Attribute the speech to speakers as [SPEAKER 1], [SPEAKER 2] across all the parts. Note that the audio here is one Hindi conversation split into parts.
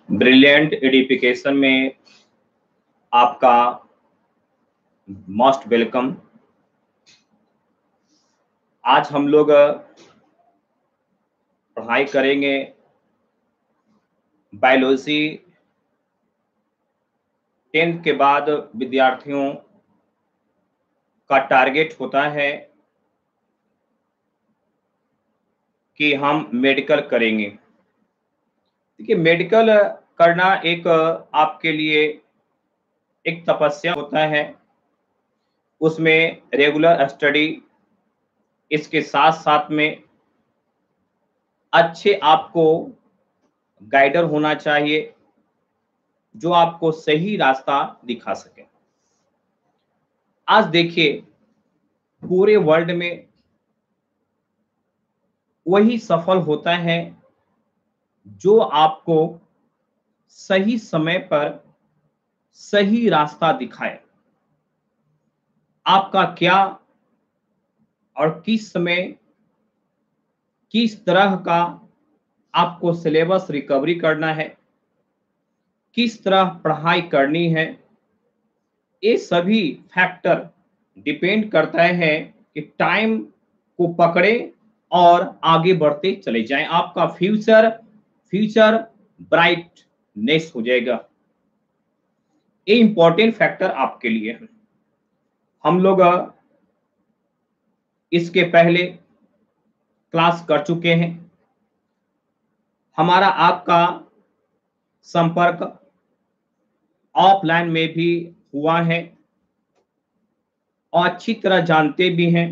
[SPEAKER 1] ब्रिलियंट एडिफिकेशन में आपका मोस्ट वेलकम। आज हम लोग पढ़ाई करेंगे बायोलॉजी। 10th के बाद विद्यार्थियों का टारगेट होता है कि हम मेडिकल करेंगे। देखिए, मेडिकल करना एक आपके लिए एक तपस्या होता है। उसमें रेगुलर स्टडी, इसके साथ साथ में अच्छे आपको गाइडर होना चाहिए जो आपको सही रास्ता दिखा सके। आज देखिए, पूरे वर्ल्ड में वही सफल होता है जो आपको सही समय पर सही रास्ता दिखाए। आपका क्या और किस समय किस तरह का आपको सिलेबस रिकवरी करना है, किस तरह पढ़ाई करनी है, ये सभी फैक्टर डिपेंड करता है कि टाइम को पकड़े और आगे बढ़ते चले जाएं। आपका फ्यूचर ब्राइटनेस हो जाएगा। ये इंपॉर्टेंट फैक्टर आपके लिए है। हम लोग इसके पहले क्लास कर चुके हैं। हमारा आपका संपर्क ऑफलाइन में भी हुआ है और अच्छी तरह जानते भी हैं।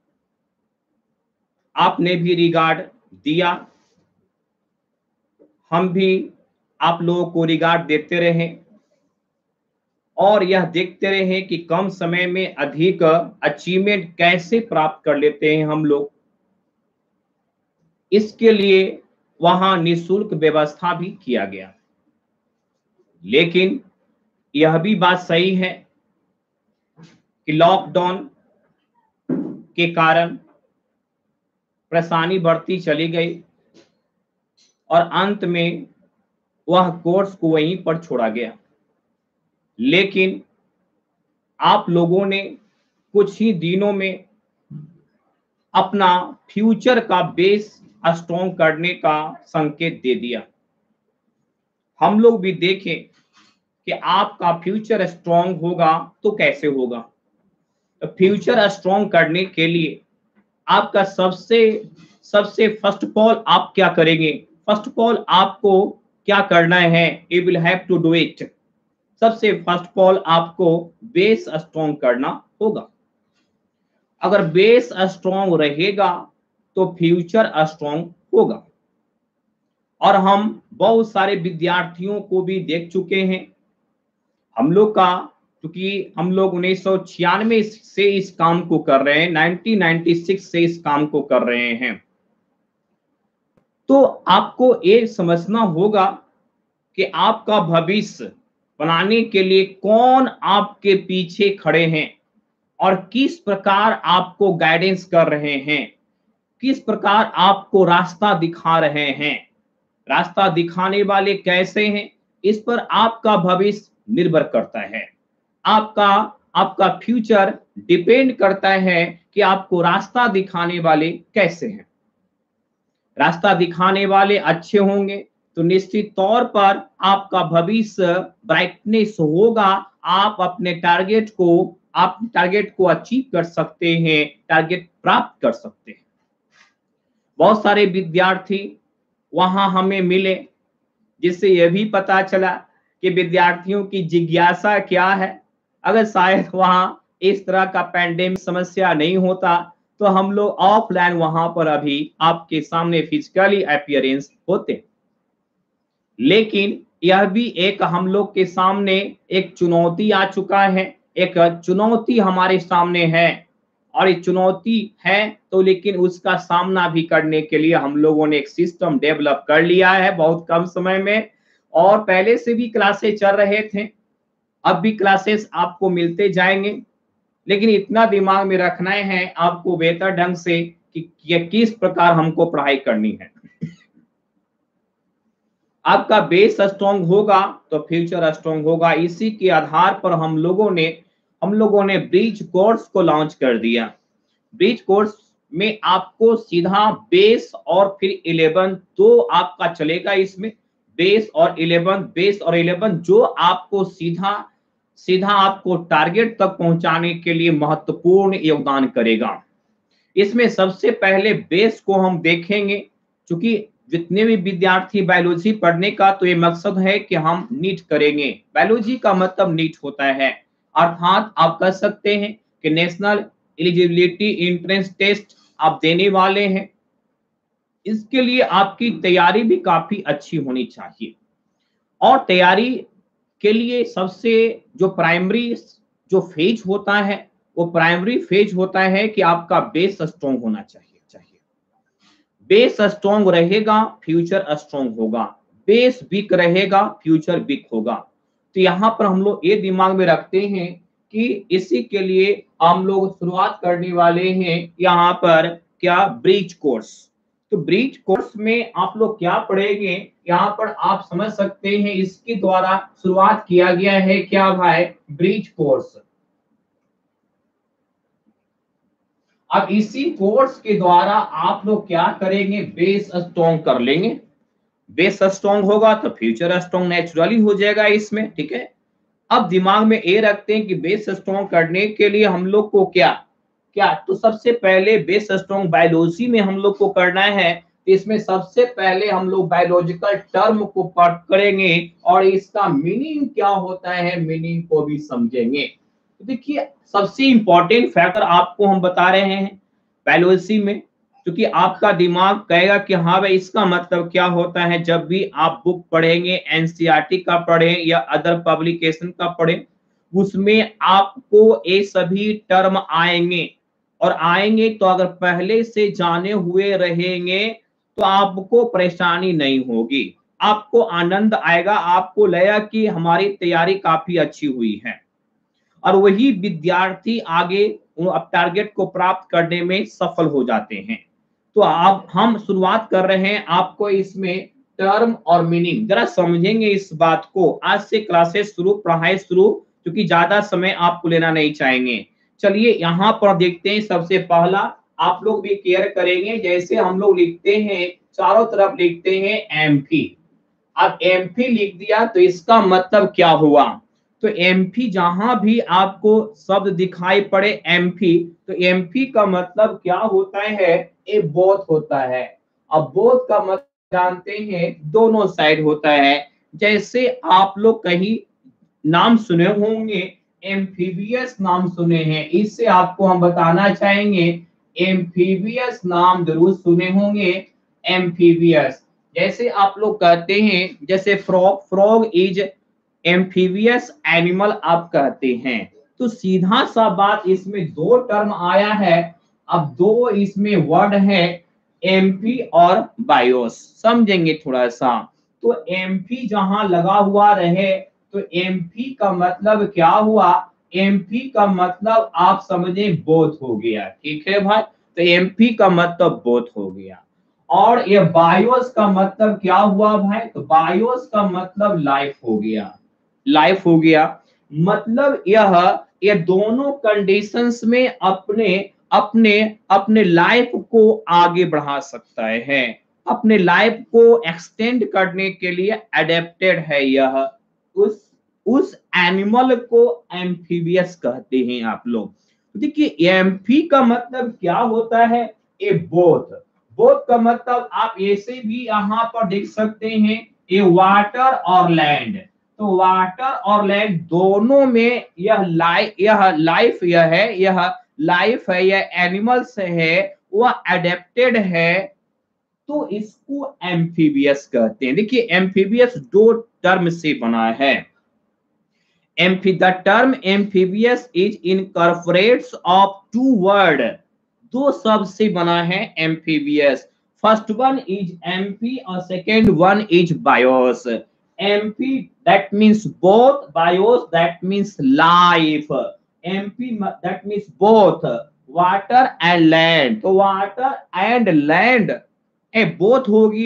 [SPEAKER 1] आपने भी रिगार्ड दिया, हम भी आप लोगों को रिगार्ड देते रहे और यह देखते रहे कि कम समय में अधिक अचीवमेंट कैसे प्राप्त कर लेते हैं हम लोग। इसके लिए वहां निःशुल्क व्यवस्था भी किया गया। लेकिन यह भी बात सही है कि लॉकडाउन के कारण परेशानी बढ़ती चली गई और अंत में वह कोर्स को वहीं पर छोड़ा गया। लेकिन आप लोगों ने कुछ ही दिनों में अपना फ्यूचर का बेस स्ट्रॉन्ग करने का संकेत दे दिया। हम लोग भी देखें कि आपका फ्यूचर स्ट्रॉन्ग होगा तो कैसे होगा। तो फ्यूचर स्ट्रॉन्ग करने के लिए आपका सबसे फर्स्ट ऑफ ऑल आप क्या करेंगे? फर्स्ट ऑफ ऑल आपको क्या करना है? You will have to do it. सबसे फर्स्ट ऑफ ऑल आपको बेस स्ट्रॉन्ग करना होगा। अगर बेस स्ट्रॉन्ग रहेगा तो फ्यूचर स्ट्रॉन्ग होगा। और हम बहुत सारे विद्यार्थियों को भी देख चुके हैं। हम लोग का, क्योंकि हम लोग 1996 से इस काम को कर रहे हैं, 1996 से इस काम को कर रहे हैं, तो आपको ये समझना होगा कि आपका भविष्य बनाने के लिए कौन आपके पीछे खड़े हैं और किस प्रकार आपको गाइडेंस कर रहे हैं, किस प्रकार आपको रास्ता दिखा रहे हैं। रास्ता दिखाने वाले कैसे हैं, इस पर आपका भविष्य निर्भर करता है। आपका फ्यूचर डिपेंड करता है कि आपको रास्ता दिखाने वाले कैसे हैं। रास्ता दिखाने वाले अच्छे होंगे तो निश्चित तौर पर आपका भविष्य ब्राइटनेस होगा। आप अपने टारगेट को अचीव कर सकते हैं, टारगेट प्राप्त कर सकते हैं। बहुत सारे विद्यार्थी वहां हमें मिले, जिससे यह भी पता चला कि विद्यार्थियों की जिज्ञासा क्या है। अगर शायद वहां इस तरह का पैंडेमिक समस्या नहीं होता तो हम लोग ऑफलाइन वहां पर अभी आपके सामने फिजिकली अपीयरेंस होते। लेकिन यह भी एक हम लोग के सामने एक चुनौती आ चुका है। एक चुनौती हमारे सामने है और ये चुनौती है तो लेकिन उसका सामना भी करने के लिए हम लोगों ने एक सिस्टम डेवलप कर लिया है बहुत कम समय में। और पहले से भी क्लासेस चल रहे थे, अब भी क्लासेस आपको मिलते जाएंगे। लेकिन इतना दिमाग में रखना है आपको बेहतर ढंग से कि किस प्रकार हमको पढ़ाई करनी है। आपका बेस स्ट्रॉन्ग होगा तो फ्यूचर स्ट्रॉन्ग होगा। इसी के आधार पर हम लोगों ने ब्रिज कोर्स को लॉन्च कर दिया। ब्रिज कोर्स में आपको सीधा बेस और फिर 11 दो आपका चलेगा इसमें, बेस और 11 जो आपको सीधा सीधा आपको टारगेट तक पहुंचाने के लिए महत्वपूर्ण योगदान करेगा। इसमें सबसे पहले बेस को हम देखेंगे, क्योंकि जितने भी विद्यार्थी बायोलॉजी पढ़ने का तो ये मकसद है कि हम नीट करेंगे। बायोलॉजी का मतलब नीट होता है, अर्थात आप कह सकते हैं कि नेशनल एलिजिबिलिटी एंट्रेंस टेस्ट आप देने वाले हैं। इसके लिए आपकी तैयारी भी काफी अच्छी होनी चाहिए, और तैयारी के लिए सबसे जो प्राइमरी जो फेज होता है, वो प्राइमरी फेज होता है कि आपका बेस स्ट्रॉन्ग होना चाहिए। बेस स्ट्रॉन्ग रहेगा, फ्यूचर स्ट्रॉन्ग होगा। बेस वीक रहेगा, फ्यूचर वीक होगा। तो यहाँ पर हम लोग ये दिमाग में रखते हैं कि इसी के लिए हम लोग शुरुआत करने वाले हैं यहाँ पर क्या, ब्रिज कोर्स। तो ब्रिज कोर्स में आप लोग क्या पढ़ेंगे, यहाँ पर आप समझ सकते हैं इसके द्वारा शुरुआत किया गया है क्या भाई, ब्रिज कोर्स। अब इसी कोर्स के द्वारा आप लोग क्या करेंगे, बेस स्ट्रॉन्ग कर लेंगे। बेस स्ट्रॉन्ग होगा तो फ्यूचर स्ट्रॉन्ग नेचुरली हो जाएगा इसमें, ठीक है। अब दिमाग में ये रखते हैं कि बेस स्ट्रॉन्ग करने के लिए हम लोग को क्या क्या, तो सबसे पहले बेस स्ट्रॉन्ग बायोलॉजी में हम लोग को करना है। इसमें सबसे पहले हम लोग बायोलॉजिकल टर्म को पकड़ेंगे और इसका मीनिंग क्या होता है, मीनिंग को भी समझेंगे। तो देखिए, सबसे इंपॉर्टेंट फैक्टर आपको हम बता रहे हैं बायोलॉजी में, क्योंकि आपका दिमाग कहेगा कि हाँ भाई इसका मतलब क्या होता है। जब भी आप बुक पढ़ेंगे, एनसीईआरटी का पढ़ें या अदर पब्लिकेशन का पढ़ें, उसमें आपको ये सभी टर्म आएंगे, और आएंगे तो अगर पहले से जाने हुए रहेंगे तो आपको परेशानी नहीं होगी, आपको आनंद आएगा, आपको लगेगा कि हमारी तैयारी काफी अच्छी हुई है, और वही विद्यार्थी आगे अब टारगेट को प्राप्त करने में सफल हो जाते हैं। तो अब हम शुरुआत कर रहे हैं आपको इसमें टर्म और मीनिंग जरा समझेंगे इस बात को। आज से क्लासेस शुरू, पढ़ाई शुरू, क्योंकि ज्यादा समय आपको लेना नहीं चाहेंगे। चलिए यहाँ पर देखते हैं। सबसे पहला आप लोग भी केयर करेंगे, जैसे हम लोग लिखते हैं चारों तरफ लिखते हैं एम्फी। अब एम्फी लिख दिया तो इसका मतलब क्या हुआ, तो एम्फी जहां भी आपको शब्द दिखाई पड़े एम्फी, तो एम्फी का मतलब क्या होता है, ये बोथ होता है। अब बोथ का मतलब जानते हैं दोनों साइड होता है। जैसे आप लोग कहीं नाम सुने होंगे, एम्फीबियस नाम सुने हैं, इससे आपको हम बताना चाहेंगे एम्फीबियस नाम जरूर सुने होंगे, एम्फीबियस। जैसे आप लोग कहते हैं, जैसे frog, frog is amphibious animal आप कहते हैं। तो सीधा सा बात, इसमें दो टर्म आया है। अब दो इसमें वर्ड है, एम्फी और बायोस, समझेंगे थोड़ा सा। तो एम्फी जहां लगा हुआ रहे तो एम्फी का मतलब क्या हुआ, एम्फी का मतलब आप समझे बोथ हो गया, ठीक है भाई। तो एम्फी का मतलब बोथ हो गया। और ये बायोस का मतलब क्या हुआ भाई, तो बायोस का मतलब लाइफ हो गया, लाइफ हो गया। मतलब यह दोनों कंडीशंस में अपने अपने अपने लाइफ को आगे बढ़ा सकता है, अपने लाइफ को एक्सटेंड करने के लिए एडेप्टेड है यह। उस उस एनिमल को एम्फीबियस कहते हैं आप लोग। देखिए एम्फी का मतलब क्या होता है, ए बोथ। बोथ का मतलब आप ऐसे भी यहाँ पर देख सकते हैं, ए वाटर और लैंड। तो वाटर और लैंड दोनों में यह लाइफ यह एनिमल्स है, वह एडेप्टेड है, तो इसको एम्फीबियस कहते हैं। देखिए एम्फीबियस दो टर्म से बना है। The term amphibious is incorporates of two word, दो शब्द से बना है amphibious। First one is amphi और second one is bios। Amphi that means both, bios that means life। Amphi that means both water and land। तो water and land ए बोथ हो गया,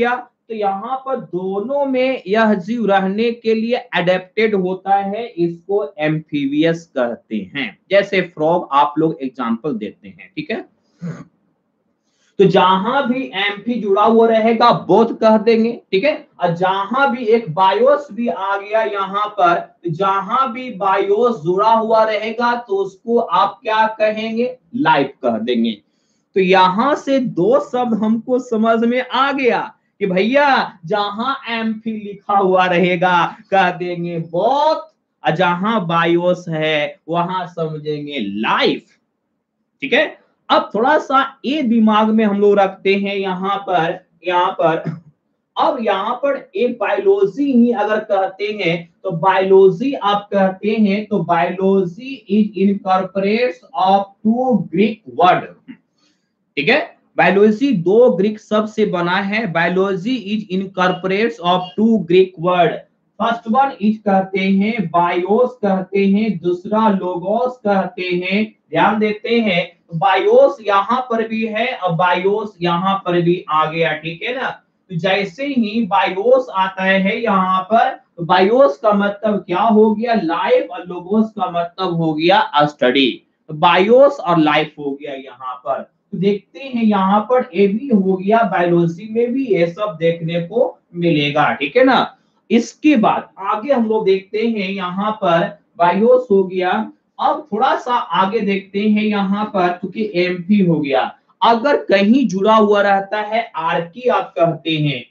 [SPEAKER 1] तो यहाँ पर दोनों में यह जीव रहने के लिए अडेप्टेड होता है, इसको एम्फीबियस कहते हैं। जैसे फ्रॉग आप लोग एग्जांपल देते हैं, ठीक है। तो जहां भी एम्फी जुड़ा हुआ रहेगा बोथ कह देंगे, ठीक है। और जहां भी एक बायोस भी आ गया यहाँ पर, जहां भी बायोस जुड़ा हुआ रहेगा तो उसको आप क्या कहेंगे, लाइफ कह देंगे। तो यहां से दो शब्द हमको समझ में आ गया कि भैया जहां एम्फी लिखा हुआ रहेगा कह देंगे बोथ, और जहां बायोस है वहां समझेंगे लाइफ, ठीक है। अब थोड़ा सा ये दिमाग में हम लोग रखते हैं यहाँ पर अब यहाँ पर एक बायोलॉजी ही अगर कहते हैं तो बायोलॉजी आप कहते हैं तो biology is incorporates of two Greek word, ठीक है। बायोलॉजी दो ग्रीक शब्द से बना है। Biology is incorporates of two Greek word. First one is कहते हैं, बायोस कहते हैं, दूसरा लोगोस कहते हैं। ध्यान देते हैं, बायोस यहाँ पर भी है और बायोस यहाँ पर भी आ गया, ठीक है ना। तो जैसे ही बायोस आता है यहाँ पर, तो बायोस का मतलब क्या हो गया, लाइफ, और लोगोस का मतलब हो गया स्टडी। तो बायोस और लाइफ हो गया यहाँ पर। तो देखते हैं यहाँ पर ए भी हो गया, बायोलॉजी में भी ये सब देखने को मिलेगा, ठीक है ना। इसके बाद आगे हम लोग देखते हैं यहाँ पर बायोस हो गया। अब थोड़ा सा आगे देखते हैं यहाँ पर, क्योंकि एमपी हो गया, अगर कहीं जुड़ा हुआ रहता है आर्की आप कहते हैं,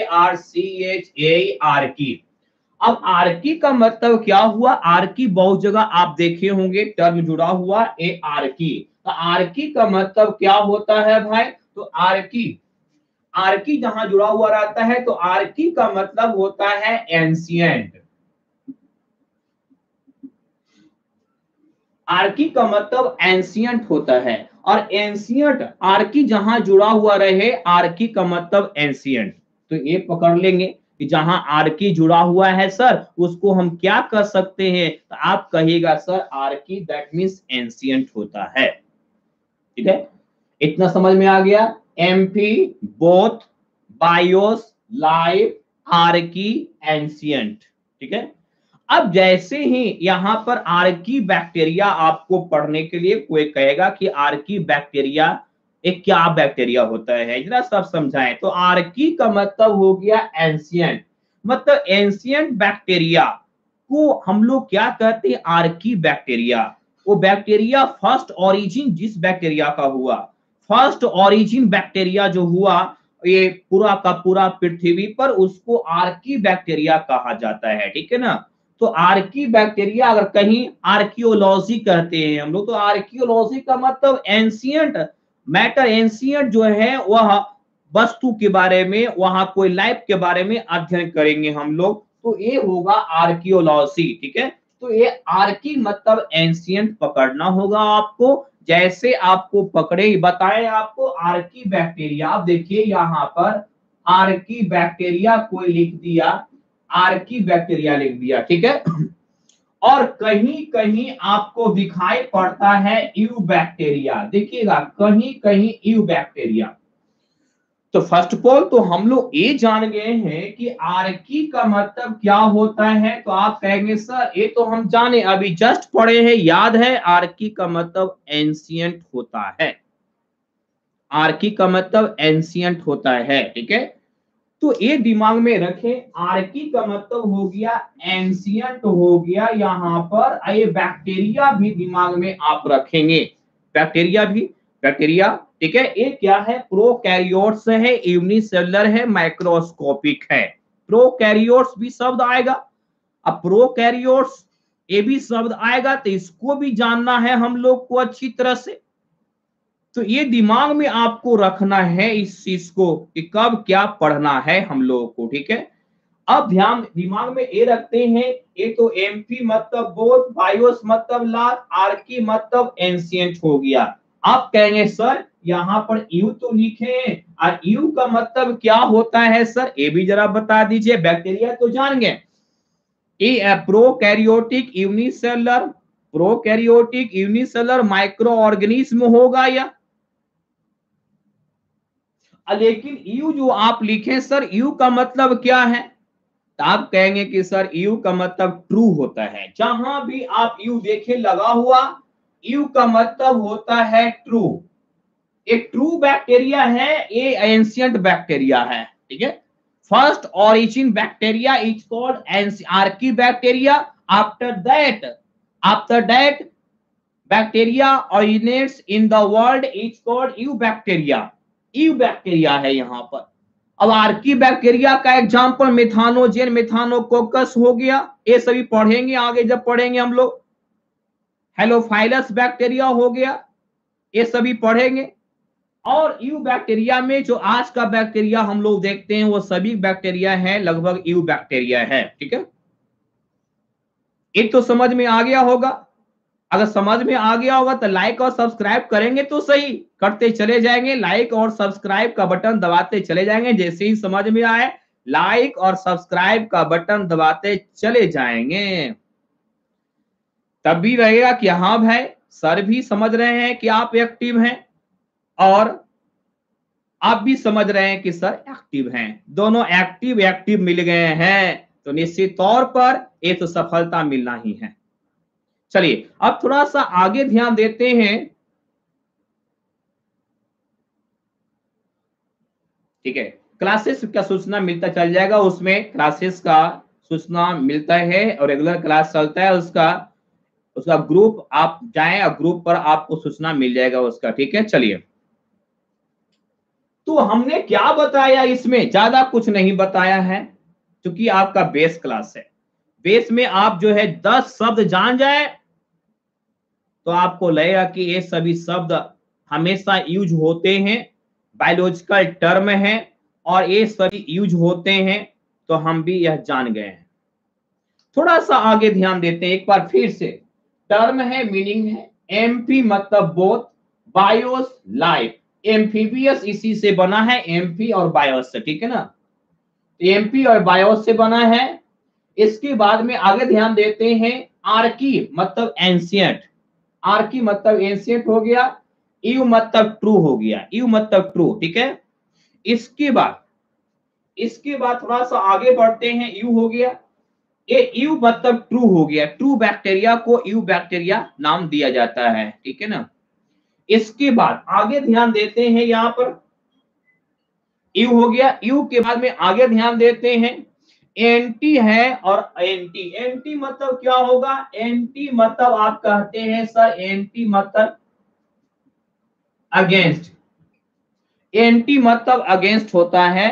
[SPEAKER 1] ARCHAE, अब आर्की का मतलब क्या हुआ, आर्की बहुत जगह आप देखे होंगे टर्म जुड़ा हुआ ए आर्की। तो आर्की का मतलब क्या होता है भाई, तो आर्की आर्की जहां जुड़ा हुआ रहता है तो आर्की का मतलब होता है एंशिएंट। आर्की का मतलब एंशिएंट होता है, और एंशिएंट आर्की जहां जुड़ा हुआ रहे, आर्की का मतलब एंशिएंट। तो ये पकड़ लेंगे कि जहां आर्की जुड़ा हुआ है सर उसको हम क्या कर सकते हैं, तो आप कहिएगा sir archae that means ancient होता है, ठीक है। इतना समझ में आ गया। Amphi, both, bios, life, archae, ancient, ठीक है। अब जैसे ही यहाँ पर आर्की बैक्टीरिया आपको पढ़ने के लिए कोई कहेगा कि आर्की बैक्टीरिया एक क्या बैक्टीरिया होता है, जरा सब समझाएं। तो आर्की का मतलब हो गया एंशिएंट, मतलब एंशिएंट बैक्टीरिया को हम लोग क्या कहते हैं, आर्की बैक्टीरिया। वो बैक्टीरिया फर्स्ट ओरिजिन जिस बैक्टीरिया का हुआ, फर्स्ट ओरिजिन बैक्टीरिया जो हुआ ये पूरा का पूरा पृथ्वी पर, उसको आर्की बैक्टीरिया कहा जाता है, ठीक है ना। तो आर्की बैक्टीरिया, अगर कहीं आर्कियोलॉजी कहते हैं हम लोग, तो आर्कियोलॉजी का मतलब एंशिएंट मैटर, एंशिएंट जो है वह वस्तु के बारे में, वहां कोई लाइफ के बारे में अध्ययन करेंगे हम लोग, तो ये होगा आर्कियोलॉजी, ठीक है। तो ये आर्की मतलब एंशिएंट पकड़ना होगा आपको। जैसे आपको पकड़े बताए आपको आर्की बैक्टीरिया, आप देखिए यहाँ पर आर्की बैक्टीरिया कोई लिख दिया, आर्की बैक्टीरिया लिख दिया, ठीक है। और कहीं कहीं आपको दिखाई पड़ता है यू बैक्टीरिया, देखिएगा कहीं कहीं यू बैक्टीरिया। तो फर्स्ट ऑफ ऑल तो हम लोग ये जान गए हैं कि आर्की का मतलब क्या होता है। तो आप कहेंगे सर ये तो हम जाने, अभी जस्ट पढ़े हैं, याद है, आर्की का मतलब एंशिएंट होता है, आर्की का मतलब एंशिएंट होता है, ठीक है। तो ये दिमाग में रखें, आर्की का मतलब हो गया एंशिएंट हो गया यहाँ पर। ये बैक्टीरिया भी दिमाग में आप रखेंगे, बैक्टीरिया भी, बैक्टीरिया, ठीक है। ये क्या है, प्रोकैरियोट्स है, यूनिसेलुलर है, माइक्रोस्कोपिक है। प्रोकैरियोट्स भी शब्द आएगा, अब प्रोकैरियोट्स ये भी शब्द आएगा, तो इसको भी जानना है हम लोग को अच्छी तरह से। तो ये दिमाग में आपको रखना है इस चीज को कि कब क्या पढ़ना है हम लोगों को, ठीक है। अब ध्यान दिमाग में ये रखते हैं, ये तो एम्फी मतलब बोथ, बायोस मतलब लास्ट, आर्की मतलब एंशिएंट हो गया। आप कहेंगे सर यहाँ पर यू तो लिखे हैं, और यू का मतलब क्या होता है सर, ये भी जरा बता दीजिए। बैक्टीरिया तो जान गए, ये prokaryotic unicellular, prokaryotic unicellular microorganism होगा या लेकिन यू जो आप लिखे सर, यू का मतलब क्या है? तो आप कहेंगे कि सर यू का मतलब ट्रू होता है। जहां भी आप यू देखें लगा हुआ, यू का मतलब होता है ट्रू। एक ट्रू बैक्टीरिया है, ये एंशियंट बैक्टीरिया है, ठीक है। First origin bacteria is called archae bacteria. After that bacteria originates in the world is called eubacteria. Eubacteria है यहाँ पर। अब आर्की बैक्टीरिया का एग्जांपल मेथानोजेन, मेथानोकोकस हो गया, ये सभी पढ़ेंगे आगे जब पढ़ेंगे हम लोग। हेलोफाइलस बैक्टीरिया हो गया, ये सभी पढ़ेंगे। और यू बैक्टीरिया में जो आज का बैक्टीरिया हम लोग देखते हैं वो सभी बैक्टीरिया है, लगभग यू बैक्टीरिया है, ठीक है। ये तो समझ में आ गया होगा। अगर समझ में आ गया होगा तो लाइक और सब्सक्राइब करेंगे तो सही, करते चले जाएंगे, लाइक और सब्सक्राइब का बटन दबाते चले जाएंगे। जैसे ही समझ में आए लाइक और सब्सक्राइब का बटन दबाते चले जाएंगे, तब भी रहेगा कि हाँ भाई सर भी समझ रहे हैं कि आप एक्टिव हैं और आप भी समझ रहे हैं कि सर एक्टिव हैं। दोनों एक्टिव एक्टिव मिल गए हैं तो निश्चित तौर पर ये तो सफलता मिलना ही है। चलिए अब थोड़ा सा आगे ध्यान देते हैं, ठीक है। क्लासेस का सूचना मिलता चल जाएगा, उसमें क्लासेस का सूचना मिलता है और रेगुलर क्लास चलता है, उसका उसका ग्रुप आप जाएं और ग्रुप पर आपको सूचना मिल जाएगा उसका, ठीक है। चलिए तो हमने क्या बताया, इसमें ज्यादा कुछ नहीं बताया है क्योंकि आपका बेस क्लास है। बेस में आप जो है 10 शब्द जान जाए तो आपको लगेगा कि ये सभी शब्द हमेशा यूज होते हैं, बायोलॉजिकल टर्म है और ये सभी यूज होते हैं, तो हम भी यह जान गए हैं। थोड़ा सा आगे ध्यान देते हैं एक बार फिर से। टर्म है, मीनिंग है, एम्फी मतलब बोथ, बायोस लाइफ, एम्फीबियस इसी से बना है, एम्फी और बायोस से, ठीक है ना। एम्फी और बायोस से बना है। इसके बाद में आगे ध्यान देते हैं, आर्की मतलब एंशियंट, आर्की मतलब एंशियंट हो गया, यू मतलब ट्रू हो गया, यू मतलब ट्रू, ठीक है। इसके बाद थोड़ा सा आगे बढ़ते हैं, यू हो गया, ये यू मतलब ट्रू हो गया, ट्रू बैक्टीरिया को यू बैक्टीरिया नाम दिया जाता है, ठीक है ना। इसके बाद आगे ध्यान देते हैं, यहां पर यू हो गया, यू के बाद में आगे ध्यान देते हैं, एंटी है और एंटी, एंटी मतलब क्या होगा, एंटी मतलब आप कहते हैं सर, एंटी मतलब अगेंस्ट, एंटी मतलब अगेंस्ट होता है,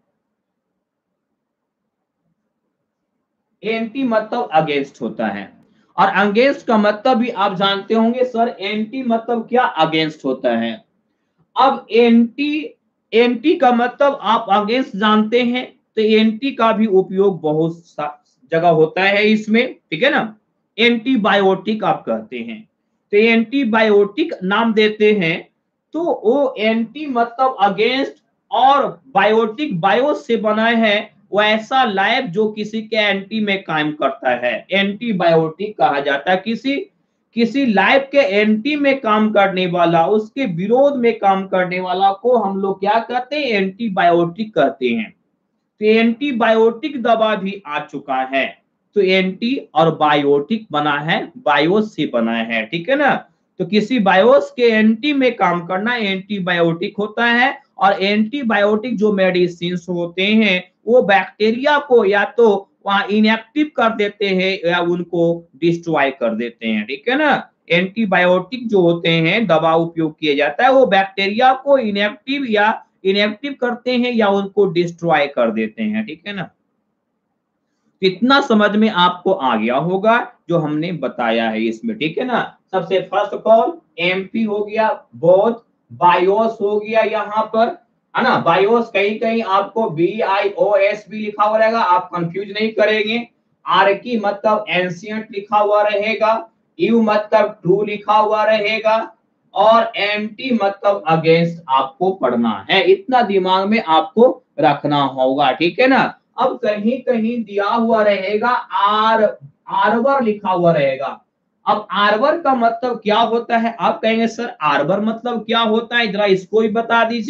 [SPEAKER 1] एंटी मतलब अगेंस्ट होता है। और अगेंस्ट का मतलब भी आप जानते होंगे सर, एंटी मतलब क्या, अगेंस्ट होता है। अब एंटी, एंटी का मतलब आप अगेंस्ट जानते हैं, तो एंटी का भी उपयोग बहुत जगह होता है इसमें, ठीक है ना। एंटीबायोटिक आप कहते हैं, तो एंटीबायोटिक नाम देते हैं, तो वो एंटी मतलब अगेंस्ट और बायोटिक, बायो से बना है, वो ऐसा लाइफ जो किसी के एंटी में काम करता है, एंटीबायोटिक कहा जाता है। किसी लाइफ के एंटी में काम करने वाला, उसके विरोध में काम करने वाला को हम लोग क्या कहते हैं, एंटीबायोटिक कहते हैं। तो एंटीबायोटिक दवा भी आ चुका है, तो एंटी और बायोटिक बना है, बायोस से बना है, ठीक है ना। तो किसी बायोस के एंटी में काम करना एंटीबायोटिक होता है। और एंटीबायोटिक जो मेडिसिन होते हैं वो बैक्टीरिया को या तो वहां इनएक्टिव कर देते हैं या उनको डिस्ट्रॉय कर देते हैं, ठीक है ना। एंटीबायोटिक जो होते हैं दवा उपयोग किया जाता है, वो बैक्टीरिया को इनएक्टिव करते हैं या उनको डिस्ट्रॉय कर देते हैं, ठीक है ना। इतना समझ में आपको आ गया होगा जो हमने बताया है इसमें, ठीक है ना। सबसे फर्स्ट कॉल एमपी हो गया, बोथ, बायोस हो गया यहाँ पर, है ना। बायोस कहीं कहीं आपको BIOS भी लिखा हुआ रहेगा, आप कंफ्यूज नहीं करेंगे। आर्की मतलब एंशियंट लिखा हुआ रहेगा, यू मतलब ट्रू लिखा हुआ रहेगा, और एंटी मतलब अगेंस्ट आपको पढ़ना है। इतना दिमाग में आपको रखना होगा, ठीक है ना। अब कहीं कहीं दिया हुआ रहेगा आर्बर लिखा हुआ रहेगा। अब आर्बर का मतलब क्या होता है, आप कहेंगे सर आर्बर मतलब क्या होता है, जरा इसको भी बता दीजिए।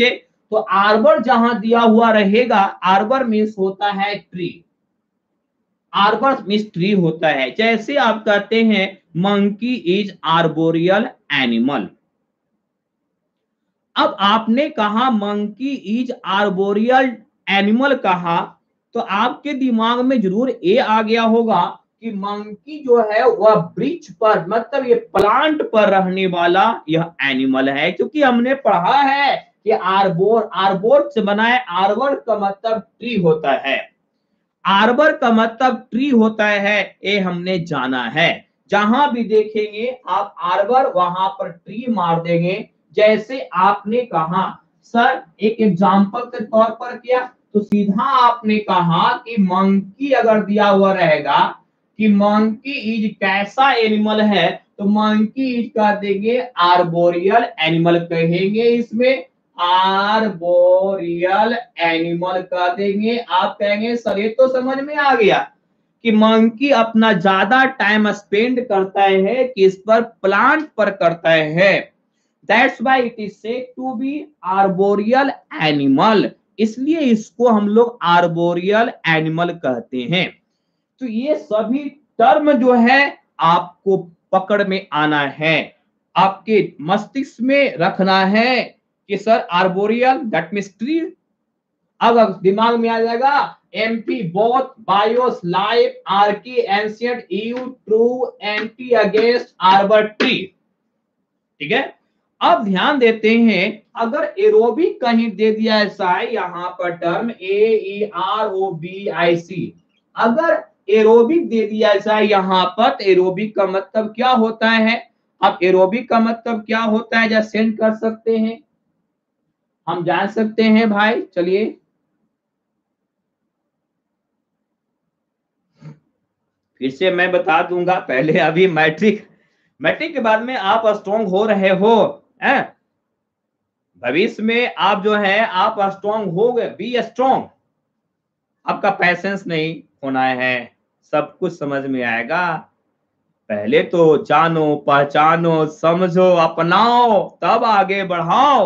[SPEAKER 1] तो आर्बर जहां दिया हुआ रहेगा, आर्बर मीन्स होता है ट्री, आर्बर मीन्स ट्री होता है। जैसे आप कहते हैं मंकी इज आर्बोरियल एनिमल। अब आपने कहा मंकी इज आर्बोरियल एनिमल कहा, तो आपके दिमाग में जरूर ये आ गया होगा कि मंकी जो है वह वृक्ष पर, मतलब ये प्लांट पर रहने वाला यह एनिमल है, क्योंकि हमने पढ़ा है कि आर्बोर, आर्बोर से बना है, आर्बर का मतलब ट्री होता है, आर्बर का मतलब ट्री होता है, ये हमने जाना है। जहां भी देखेंगे आप आर्बर, वहां पर ट्री मार देंगे। जैसे आपने कहा सर एक एग्जांपल के तौर पर किया, तो सीधा आपने कहा कि मंकी अगर दिया हुआ रहेगा कि मंकी इज कैसा एनिमल है, तो मंकी इज कह देंगे आर्बोरियल एनिमल कहेंगे, इसमें आर्बोरियल एनिमल कह देंगे। आप कहेंगे सर ये तो समझ में आ गया कि मंकी अपना ज्यादा टाइम स्पेंड करता है किस पर, प्लांट पर करता है। That's why it is said to be arboreal animal, इसलिए इसको हम लोग आर्बोरियल एनिमल कहते हैं। तो ये सभी टर्म जो है आपको पकड़ में आना है, आपके मस्तिष्क में रखना है कि sir arboreal that means tree. अब दिमाग में आ जाएगा amphi both bios life archae ancient eu true anti against arbor tree. ठीक है, अब ध्यान देते हैं, अगर एरोबिक कहीं दे दिया ऐसा है यहां पर टर्म AEROBIC, अगर एरोबिक दे दिया ऐसा है यहां पर, तो एरोबिक का मतलब क्या होता है? अब एरोबिक का मतलब क्या होता है, जरा सेंड कर सकते हैं, हम जान सकते हैं भाई, चलिए फिर से मैं बता दूंगा। पहले अभी मैट्रिक, मैट्रिक के बाद में आप स्ट्रॉन्ग हो रहे हो, भविष्य में आप जो है आप स्ट्रॉन्ग हो गए, बी स्ट्रॉन्ग, आपका पैसेंस नहीं होना है, सब कुछ समझ में आएगा। पहले तो जानो पहचानो समझो अपनाओ तब आगे बढ़ाओ।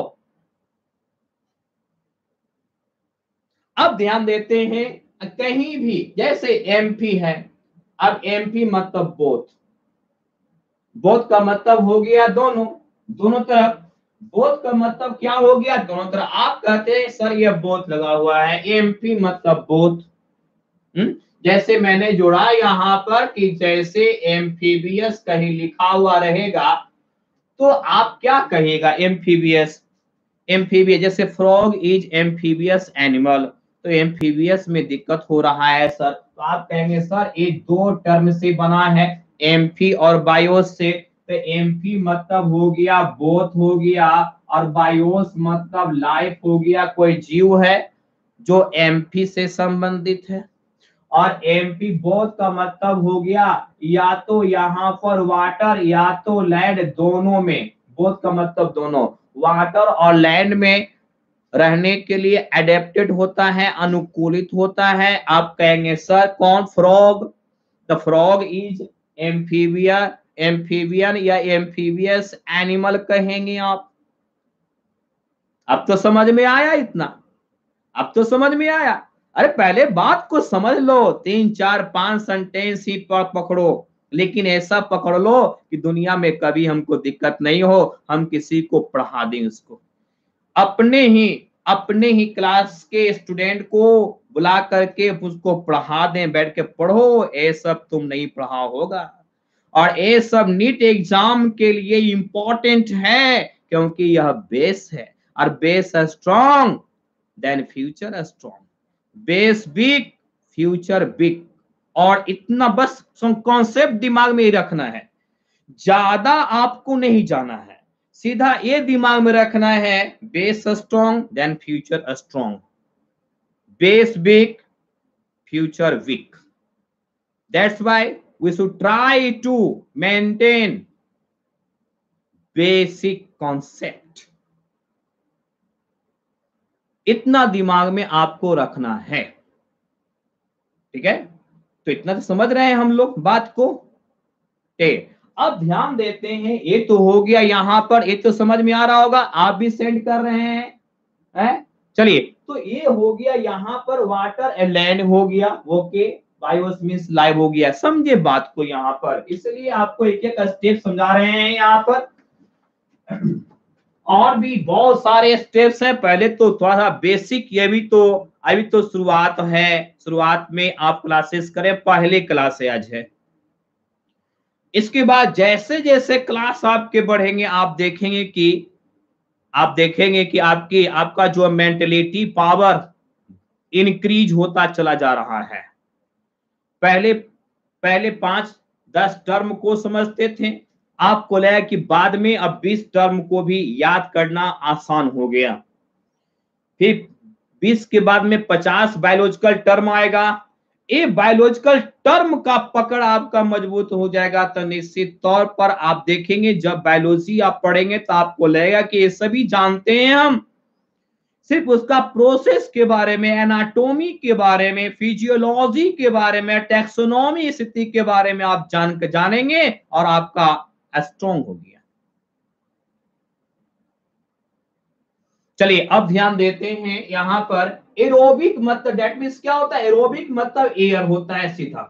[SPEAKER 1] अब ध्यान देते हैं, कहीं भी जैसे एमपी है, अब एमपी मतलब बोथ, बोथ का मतलब हो गया दोनों, दोनों तरफ, बोथ का मतलब क्या हो गया, दोनों तरफ। आप कहते हैं सर ये बोथ लगा हुआ है, एमपी मतलब बोथ। जैसे मैंने जोड़ा यहाँ पर कि जैसे एम्फीबियस कहीं लिखा हुआ रहेगा, तो आप क्या कहिएगा, एम्फीबियस, एम्फीबियस जैसे फ्रॉग इज एम्फीबियस एनिमल, तो एम्फीबियस में दिक्कत हो रहा है सर, तो आप कहेंगे सर ये दो टर्म से बना है, एम्फी और बायोस से, तो एम्फी मतलब हो गया बोथ हो गया, और बायोस मतलब लाइफ हो गया, कोई जीव है जो एम्फी से संबंधित है। और एमपी बोथ का मतलब हो गया या तो यहाँ पर वाटर या तो लैंड, दोनों में, बोथ का मतलब दोनों, वाटर और लैंड में रहने के लिए एडेप्टेड होता है, अनुकूलित होता है। आप कहेंगे सर कौन, frog, the frog is amphibia, amphibian या एम्फीबियस एनिमल कहेंगे आप। अब तो समझ में आया इतना, अब तो समझ में आया। अरे पहले बात को समझ लो, 3 4 5 सेंटेंस ही पकड़ो, लेकिन ऐसा पकड़ लो कि दुनिया में कभी हमको दिक्कत नहीं हो, हम किसी को पढ़ा दें, उसको अपने ही क्लास के स्टूडेंट को बुला करके उसको पढ़ा दें, बैठ के पढ़ो, ये सब तुम नहीं पढ़ा होगा। और ये सब नीट एग्जाम के लिए इंपॉर्टेंट है, क्योंकि यह बेस है, और base strong then future strong, base big future big. और इतना बस कॉन्सेप्ट दिमाग में ही रखना है, ज्यादा आपको नहीं जाना है, सीधा ये दिमाग में रखना है, base strong then future strong, base big future weak. That's why we should try to maintain basic concept, इतना दिमाग में आपको रखना है। ठीक है, तो इतना तो समझ रहे हैं हम लोग बात को। अब ध्यान देते हैं, ये तो हो गया यहां पर, ये तो समझ में आ रहा होगा, आप भी सेंड कर रहे हैं, चलिए, तो ये हो गया यहाँ पर वाटर एंड लैंड हो गया, ओके, बायोस मींस लाइव हो गया। समझे बात को यहाँ पर, इसलिए आपको एक एक स्टेप समझा रहे हैं यहाँ पर। और भी बहुत सारे स्टेप्स हैं, पहले तो थोड़ा सा बेसिक, ये भी तो अभी तो शुरुआत है, शुरुआत में आप क्लासेस करें, पहले क्लास है आज है। इसके बाद जैसे जैसे क्लास आपके बढ़ेंगे आप देखेंगे कि आपका जो मेंटलिटी पावर इंक्रीज होता चला जा रहा है। पहले पहले 5-10 टर्म को समझते थे, आपको लगा कि बाद में अब 20 टर्म को भी याद करना आसान हो गया। फिर 20 के बाद में 50 बायोलॉजिकल टर्म आएगा। ये बायोलॉजिकल टर्म का पकड़ आपका मजबूत हो जाएगा तो निश्चित तौर पर आप देखेंगे जब बायोलॉजी आप पढ़ेंगे तो आपको लगेगा कि ये सभी जानते हैं हम, सिर्फ उसका प्रोसेस के बारे में, एनाटॉमी के बारे में, फिजियोलॉजी के बारे में, टैक्सोनॉमी स्थिति के बारे में आप जानेंगे और आपका स्ट्रॉन्ग हो गया। चलिए अब ध्यान देते हैं यहाँ पर एरोबिक मतलब दैट मींस क्या होता है, एरोबिक मतलब एयर होता है सीधा,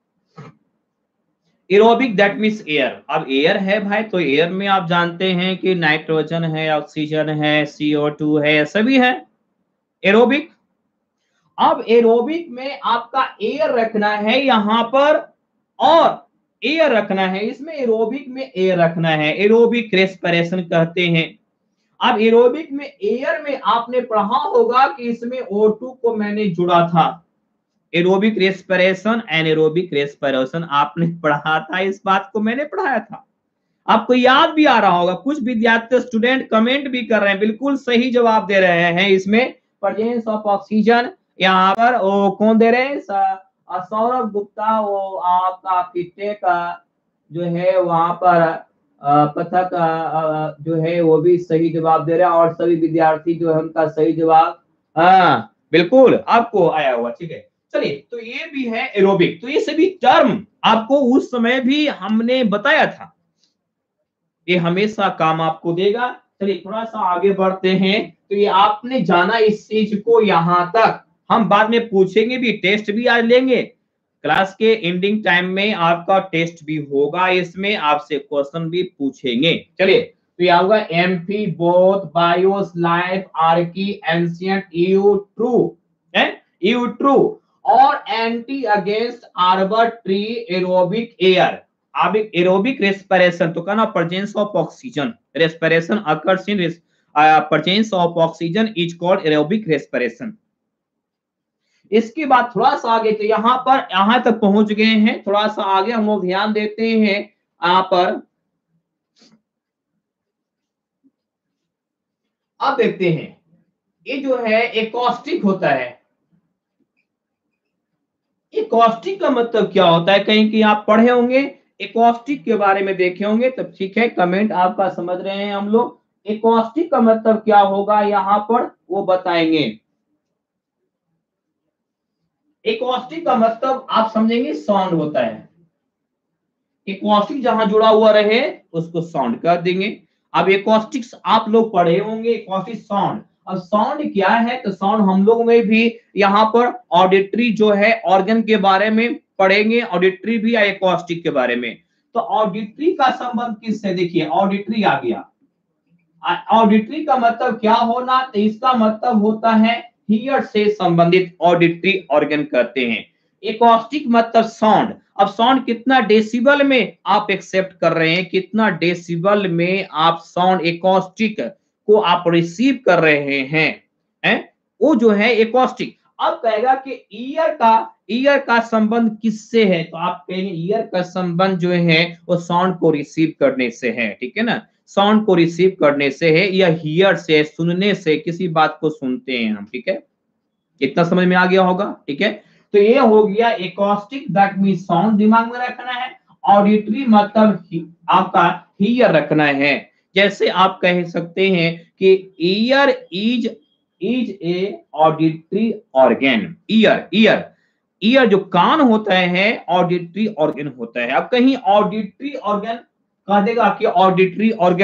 [SPEAKER 1] एरोबिक दैट मींस एयर। अब एयर है भाई, तो एयर में आप जानते हैं कि नाइट्रोजन है, ऑक्सीजन है, CO2 है, सभी है एरोबिक। अब एरोबिक में आपका एयर रखना है यहाँ पर, और एयर रखना है इसमें, एरोबिक में एयर रखना है, एरोबिक रेस्पिरेशन कहते हैं। अब एरोबिक में एयर में आपने पढ़ा होगा कि इसमें O2 को मैंने जुड़ा था, एरोबिक रेस्पिरेशन एनाएरोबिक रेस्पिरेशन आपने पढ़ा था, इस बात को मैंने पढ़ाया था, आपको याद भी आ रहा होगा। कुछ विद्यार्थी स्टूडेंट कमेंट भी कर रहे हैं, बिल्कुल सही जवाब दे रहे हैं। इसमें प्रेजेंस ऑफ ऑक्सीजन, यहाँ पर वो कौन दे रहे हैं, सौरभ गुप्ता, वो आपका फिटे का जो है वहां पर पथक जो है वो भी सही जवाब दे रहे हैं, और सभी विद्यार्थी जो है उनका सही जवाब हाँ बिल्कुल आपको आया हुआ, ठीक है। चलिए, तो ये भी है एरोबिक, तो ये सभी टर्म आपको उस समय भी हमने बताया था, ये हमेशा काम आपको देगा। चलिए थोड़ा सा आगे बढ़ते हैं, तो ये आपने जाना इस चीज को यहाँ तक, हम बाद में पूछेंगे भी, टेस्ट भी आज लेंगे, क्लास के एंडिंग टाइम में आपका टेस्ट भी होगा, इसमें आपसे क्वेश्चन भी पूछेंगे। चलिए, तो ये होगा amphi both bios life archae ancient eu true है, यू ट्रू, और anti against arbor tree aerobic air. अब एरोबिक रेस्पिरेशन तो कहना presence of oxygen, respiration occurs in presence of oxygen is called aerobic respiration. इसके बाद थोड़ा सा आगे, तो यहाँ पर यहाँ तक पहुंच गए हैं, थोड़ा सा आगे हम लोग ध्यान देते हैं यहाँ पर। अब देखते हैं ये जो है एकॉस्टिक होता है, एकॉस्टिक का मतलब क्या होता है, कहीं कि आप पढ़े होंगे, एकॉस्टिक के बारे में देखे होंगे, तब ठीक है, कमेंट आपका समझ रहे हैं हम लोग, एकॉस्टिक का मतलब क्या होगा यहाँ पर वो बताएंगे। एकॉस्टिक का मतलब आप समझेंगे साउंड होता है, एकॉस्टिक जहां जुड़ा हुआ रहे उसको साउंड कर देंगे। अब एकॉस्टिक्स आप लोग पढ़े होंगे, एकॉस्टिक साउंड, अब साउंड क्या है, तो साउंड हम लोग में भी यहाँ पर ऑडिटरी जो है ऑर्गन के बारे में पढ़ेंगे, ऑडिटरी भी या एकॉस्टिक के बारे में। तो ऑडिटरी का संबंध किससे, देखिए ऑडिटरी आ गया, ऑडिटरी का मतलब क्या होना, तो इसका मतलब होता है हियर से संबंधित ऑडिटरी ऑर्गन कहते हैं। एकॉस्टिक मतलब साउंड, अब साउंड कितना डेसिबल में आप एक्सेप्ट कर रहे हैं, कितना डेसिबल में आप साउंड एकॉस्टिक को आप रिसीव कर रहे हैं, वो जो है एकॉस्टिक। अब कहेगा कि ईयर का संबंध किससे है, तो आप कहेंगे ईयर का संबंध जो है वो साउंड को रिसीव करने से है, ठीक है ना, साउंड को रिसीव करने से है, या हियर से, सुनने से, किसी बात को सुनते हैं हम, ठीक है, इतना समझ में आ गया होगा, ठीक है। तो ये हो गया एकॉस्टिक दैट मींस साउंड दिमाग में रखना है, ऑडिटरी मतलब आपका हियर रखना है। जैसे आप कह सकते हैं कि ear is a auditory organ, ear जो कान होता है ऑडिटरी ऑर्गन होता है। अब कहीं ऑडिटरी ऑर्गन कह देगा कि auditory organ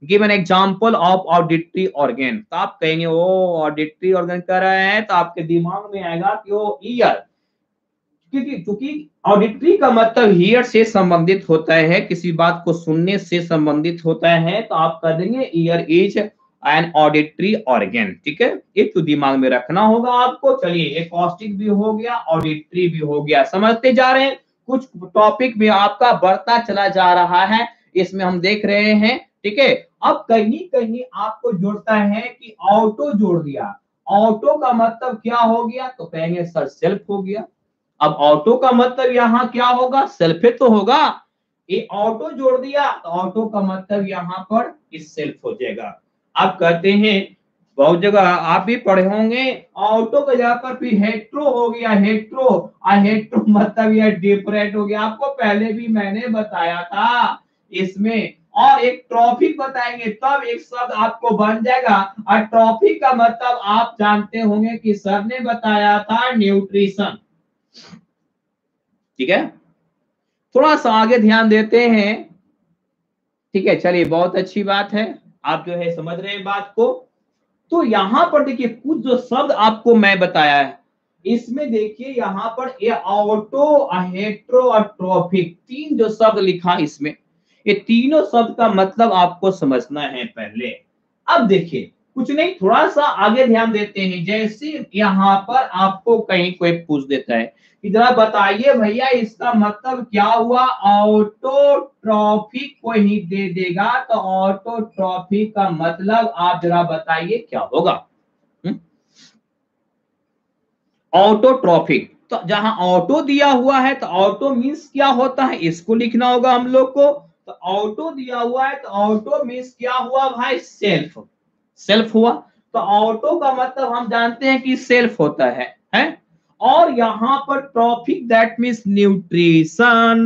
[SPEAKER 1] give an example of auditory organ. तो आप कहेंगे वो ऑडिटरी ऑर्गन कर रहे हैं, तो आपके दिमाग में आएगा कि वो ईयर, क्योंकि ऑडिटरी का मतलब हियर से संबंधित होता है, किसी बात को सुनने से संबंधित होता है, तो आप कह देंगे ear is an auditory organ. ठीक है, ये तो दिमाग में रखना होगा आपको। चलिए, एकॉस्टिक भी हो गया, ऑडिटरी भी हो गया, समझते जा रहे हैं। कुछ टॉपिक भी आपका बढ़ता चला जा रहा है, इसमें हम देख रहे हैं। ठीक है, अब कहीं कहीं आपको जुड़ता है कि ऑटो जोड़ दिया। ऑटो का मतलब क्या हो गया, तो कहेंगे सर सेल्फ हो गया। अब ऑटो का मतलब यहाँ क्या होगा, सेल्फ तो होगा। ये ऑटो जोड़ दिया तो ऑटो का मतलब यहाँ पर इस सेल्फ हो जाएगा। आप कहते हैं बहुत जगह आप भी पढ़े होंगे, ऑटो के जगह पर भी हेट्रो हो गया, हेट्रो। हेट्रो मतलब यह डिफरेंट हो गया, आपको पहले भी मैंने बताया था इसमें। और एक ट्रॉफिक बताएंगे तब एक शब्द आपको बन जाएगा। और ट्रॉफिक का मतलब आप जानते होंगे कि सर ने बताया था न्यूट्रिशन। ठीक है, थोड़ा सा आगे ध्यान देते हैं। ठीक है, चलिए, बहुत अच्छी बात है, आप जो है समझ रहे हैं बात को। तो यहां पर देखिए कुछ जो शब्द आपको मैं बताया है, इसमें देखिए यहां पर ये ऑटो, हेट्रो और ट्रॉफिक, तीन जो शब्द लिखा इसमें, ये तीनों शब्द का मतलब आपको समझना है पहले। अब देखिए कुछ नहीं, थोड़ा सा आगे ध्यान देते हैं। जैसे यहाँ पर आपको कहीं कोई पूछ देता है कि जरा बताइए भैया इसका मतलब क्या हुआ, ऑटोट्रॉफिक को ही दे देगा, तो ऑटोट्रॉफिक का मतलब आप जरा बताइए क्या होगा। ऑटोट्रॉफिक, तो जहां ऑटो दिया हुआ है तो ऑटो मीन्स क्या होता है, इसको लिखना होगा हम लोग को। तो ऑटो दिया हुआ है तो ऑटो मीन्स क्या हुआ भाई, सेल्फ। सेल्फ हुआ, तो ऑटो का मतलब हम जानते हैं कि सेल्फ होता है? और यहां पर ट्रॉफिक दैट मीन्स न्यूट्रिशन।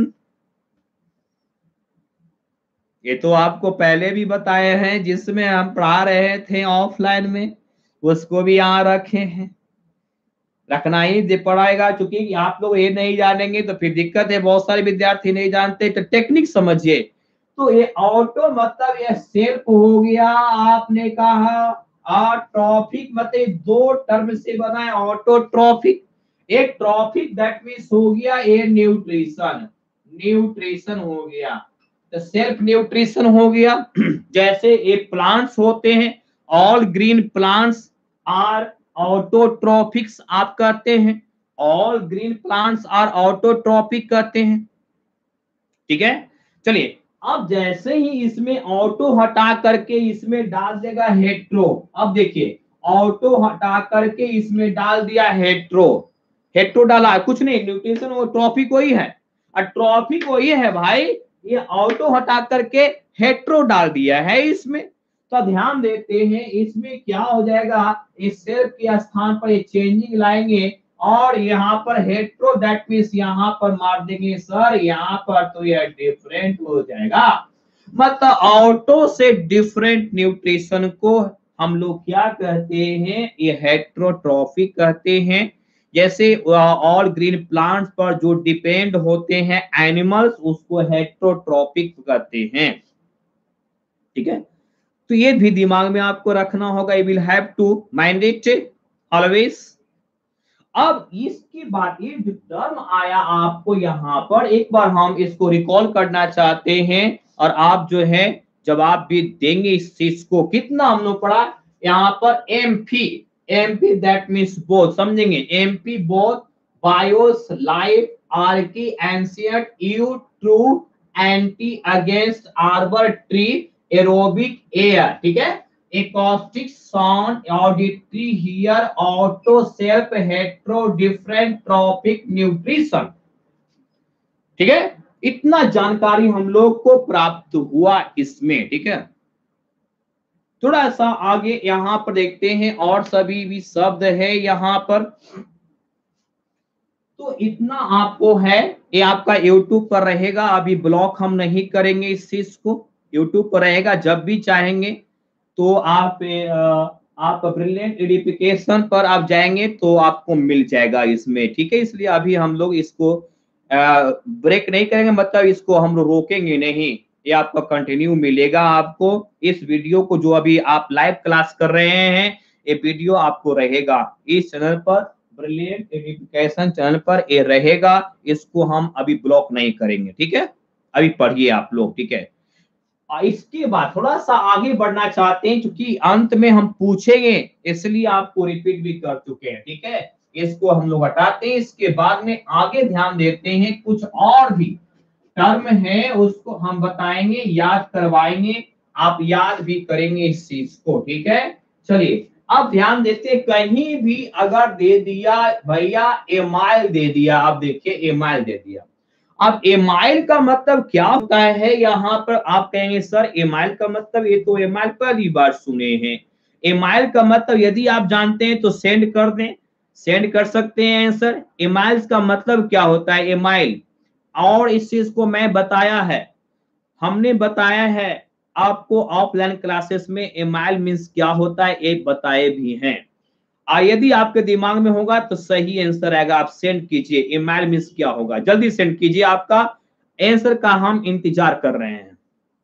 [SPEAKER 1] ये तो आपको पहले भी बताए हैं, जिसमें हम पढ़ा रहे थे ऑफलाइन में, उसको भी यहां रखे हैं, रखना ही पड़ेगा। चूंकि आप लोग ये नहीं जानेंगे तो फिर दिक्कत है, बहुत सारे विद्यार्थी नहीं जानते, तो टेक्निक समझिए। तो ये ऑटो मतलब ये सेल्फ हो गया, आपने कहा। और ट्रॉफिक मतलब दो टर्म से बना है, ऑटो ट्रॉफिक। एक ट्रॉफिक दैट मीन्स हो गया ये न्यूट्रिशन, न्यूट्रिशन हो गया, तो सेल्फ न्यूट्रिशन हो गया। जैसे ये प्लांट्स होते हैं, all green plants are autotrophics आप कहते हैं, all green plants are autotrophic कहते हैं। ठीक है, चलिए, अब जैसे ही इसमें ऑटो हटा करके इसमें डाल देगा हेट्रो। अब देखिए ऑटो हटा करके इसमें डाल दिया हेट्रो, हेट्रो डाला, कुछ नहीं, न्यूट्रिशन वो ट्रॉफिक वही है, और ट्रॉफिक वही है भाई। ये ऑटो हटा करके हेट्रो डाल दिया है इसमें, तो ध्यान देते हैं इसमें क्या हो जाएगा, इस सेल्फ के स्थान पर ये चेंजिंग लाएंगे, और यहाँ पर हेट्रो दैट मीन्स यहाँ पर मार देंगे सर यहाँ पर, तो यह डिफरेंट हो जाएगा। मतलब ऑटो से डिफरेंट न्यूट्रिशन को हम लोग क्या कहते हैं, ये हेट्रोट्रॉफिक कहते हैं। जैसे ऑल ग्रीन प्लांट्स पर जो डिपेंड होते हैं एनिमल्स, उसको हेट्रोट्रॉफिक कहते हैं। ठीक है, तो ये भी दिमाग में आपको रखना होगा, you will have to mind it always. अब इसके बाद ये जो टर्म आया आपको यहाँ पर, एक बार हम इसको रिकॉल करना चाहते हैं, और आप जो है जवाब भी देंगे इस चीज को। कितना हम लोग पढ़ा यहाँ पर, amphi, amphi that means both, समझेंगे, amphi both, bios life, archae ancient, eu true, anti against arbor tree, aerobic air. ठीक है, acoustic sound, auditory, hear, auto, self, hetero, different, trophic, nutrition। ठीक है, इतना जानकारी हम लोग को प्राप्त हुआ इसमें। ठीक है, थोड़ा सा आगे यहाँ पर देखते हैं, और सभी भी शब्द है यहाँ पर। तो इतना आपको है, ये आपका YouTube पर रहेगा, अभी ब्लॉक हम नहीं करेंगे इस चीज को, YouTube पर रहेगा, जब भी चाहेंगे तो आप ब्रिलियंट एडिफिकेशन पर आप जाएंगे तो आपको मिल जाएगा इसमें। ठीक है, इसलिए अभी हम लोग इसको ब्रेक नहीं करेंगे, मतलब इसको हम लोग रोकेंगे नहीं, ये आपका कंटिन्यू मिलेगा आपको। इस वीडियो को जो अभी आप लाइव क्लास कर रहे हैं, ये वीडियो आपको रहेगा इस चैनल पर, ब्रिलियंट एजुकेशन चैनल पर ये रहेगा। इसको हम अभी ब्लॉक नहीं करेंगे, ठीक है। अभी पढ़िए आप लोग, ठीक है। इसके बाद थोड़ा सा आगे बढ़ना चाहते हैं, क्योंकि अंत में हम पूछेंगे, इसलिए आपको रिपीट भी कर चुके हैं, ठीक है। इसको हम लोग हटाते हैं। इसके बाद में आगे ध्यान देते हैं, कुछ और भी टर्म है उसको हम बताएंगे, याद करवाएंगे, आप याद भी करेंगे इस चीज को, ठीक है। चलिए अब ध्यान देते, कहीं भी अगर दे दिया भैया एमाइल दे दिया, अब देखिए एमाइल दे दिया। अब एमाइल का मतलब क्या होता है, यहाँ पर आप कहेंगे सर एमाइल का मतलब, ये तो एमाइल पहली बार सुने हैं। एमाइल का मतलब यदि आप जानते हैं तो सेंड कर दें, सेंड कर सकते हैं आंसर। एमाइल्स का मतलब क्या होता है, एमाइल, और इस चीज को मैं बताया है, हमने बताया है आपको ऑफलाइन क्लासेस में एमाइल मीन्स क्या होता है, एक बताए भी हैं। यदि आपके दिमाग में होगा तो सही आंसर आएगा, आप सेंड कीजिए। एमाइल मीन्स क्या होगा, जल्दी सेंड कीजिए, आपका आंसर का हम इंतजार कर रहे हैं।